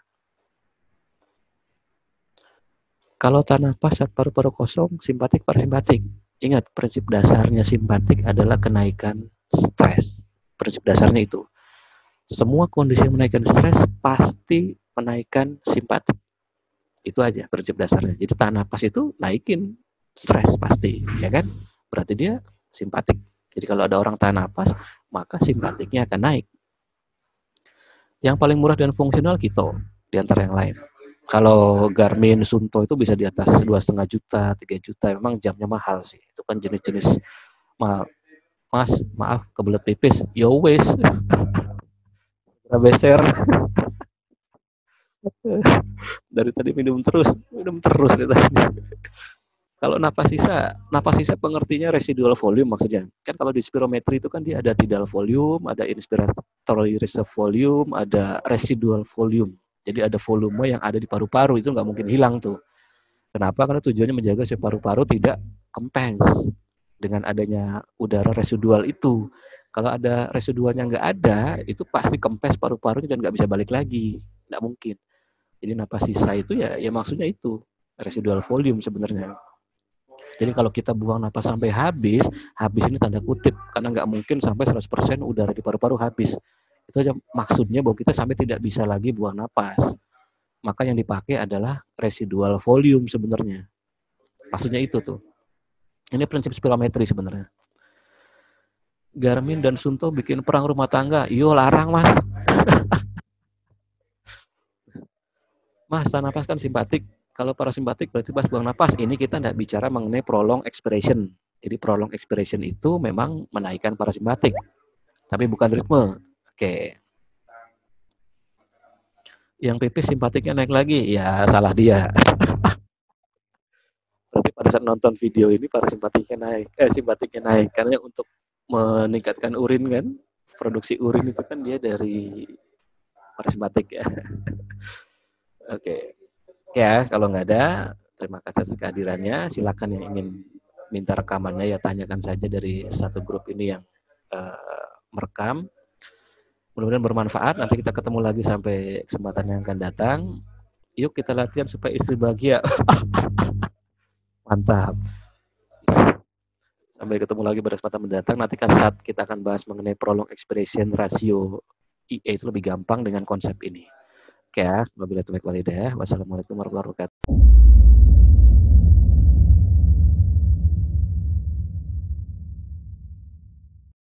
Kalau tanah pas saat paru-paru kosong, simpatik, parasimpatik. Ingat, prinsip dasarnya simpatik adalah kenaikan stres. Prinsip dasarnya itu. Semua kondisi yang menaikkan stres pasti menaikkan simpatik. Itu aja prinsip dasarnya. Jadi tanah pas itu naikin stres pasti, ya kan? Berarti dia simpatik. Jadi kalau ada orang tahan napas, maka simpatiknya akan naik. Yang paling murah dan fungsional kito di antara yang lain. Kalau Garmin, Sunto itu bisa di atas dua koma lima juta, tiga juta. Memang jamnya mahal sih. Itu kan jenis-jenis mahal. Mas, maaf kebelet pipis. Yo wes. Beser. Dari tadi minum terus, minum terus dari tadi. Kalau napas sisa, napas sisa pengertinya residual volume maksudnya. Kan kalau di spirometri itu kan dia ada tidal volume, ada inspiratory reserve volume, ada residual volume. Jadi ada volume yang ada di paru-paru, itu nggak mungkin hilang tuh. Kenapa? Karena tujuannya menjaga si paru-paru tidak kempes dengan adanya udara residual itu. Kalau ada residualnya nggak ada, itu pasti kempes paru-parunya dan nggak bisa balik lagi. Nggak mungkin. Jadi napas sisa itu ya, ya maksudnya itu residual volume sebenarnya. Jadi kalau kita buang napas sampai habis, habis ini tanda kutip, karena nggak mungkin sampai seratus persen udara di paru-paru habis. Itu aja maksudnya bahwa kita sampai tidak bisa lagi buang napas. Maka yang dipakai adalah residual volume sebenarnya. Maksudnya itu tuh. Ini prinsip spirometri sebenarnya. Garmin dan Sunto bikin perang rumah tangga. Yo larang mas. Mas, tahan napas kan simpatik. Kalau parasimpatik berarti pas buang napas. Ini kita tidak bicara mengenai prolong expiration. Jadi prolong expiration itu memang menaikkan parasimpatik. Tapi bukan ritme. Oke. Yang pipis simpatiknya naik lagi. Ya salah dia. Berarti pada saat nonton video ini parasimpatiknya naik. Eh simpatiknya naik. Karena untuk meningkatkan urin kan. Produksi urin itu kan dia dari parasimpatik ya. Oke. Ya, kalau nggak ada, terima kasih atas kehadirannya. Silakan yang ingin minta rekamannya ya tanyakan saja dari satu grup ini yang uh, merekam. Mudah-mudahan bermanfaat. Nanti kita ketemu lagi sampai kesempatan yang akan datang. Yuk kita latihan supaya istri bahagia. Mantap. Sampai ketemu lagi pada kesempatan mendatang. Nanti kan saat kita akan bahas mengenai prolong expiration ratio I E itu lebih gampang dengan konsep ini. Oke ya, wabillahi taufiq wal hidayah. Wassalamualaikum warahmatullahi wabarakatuh.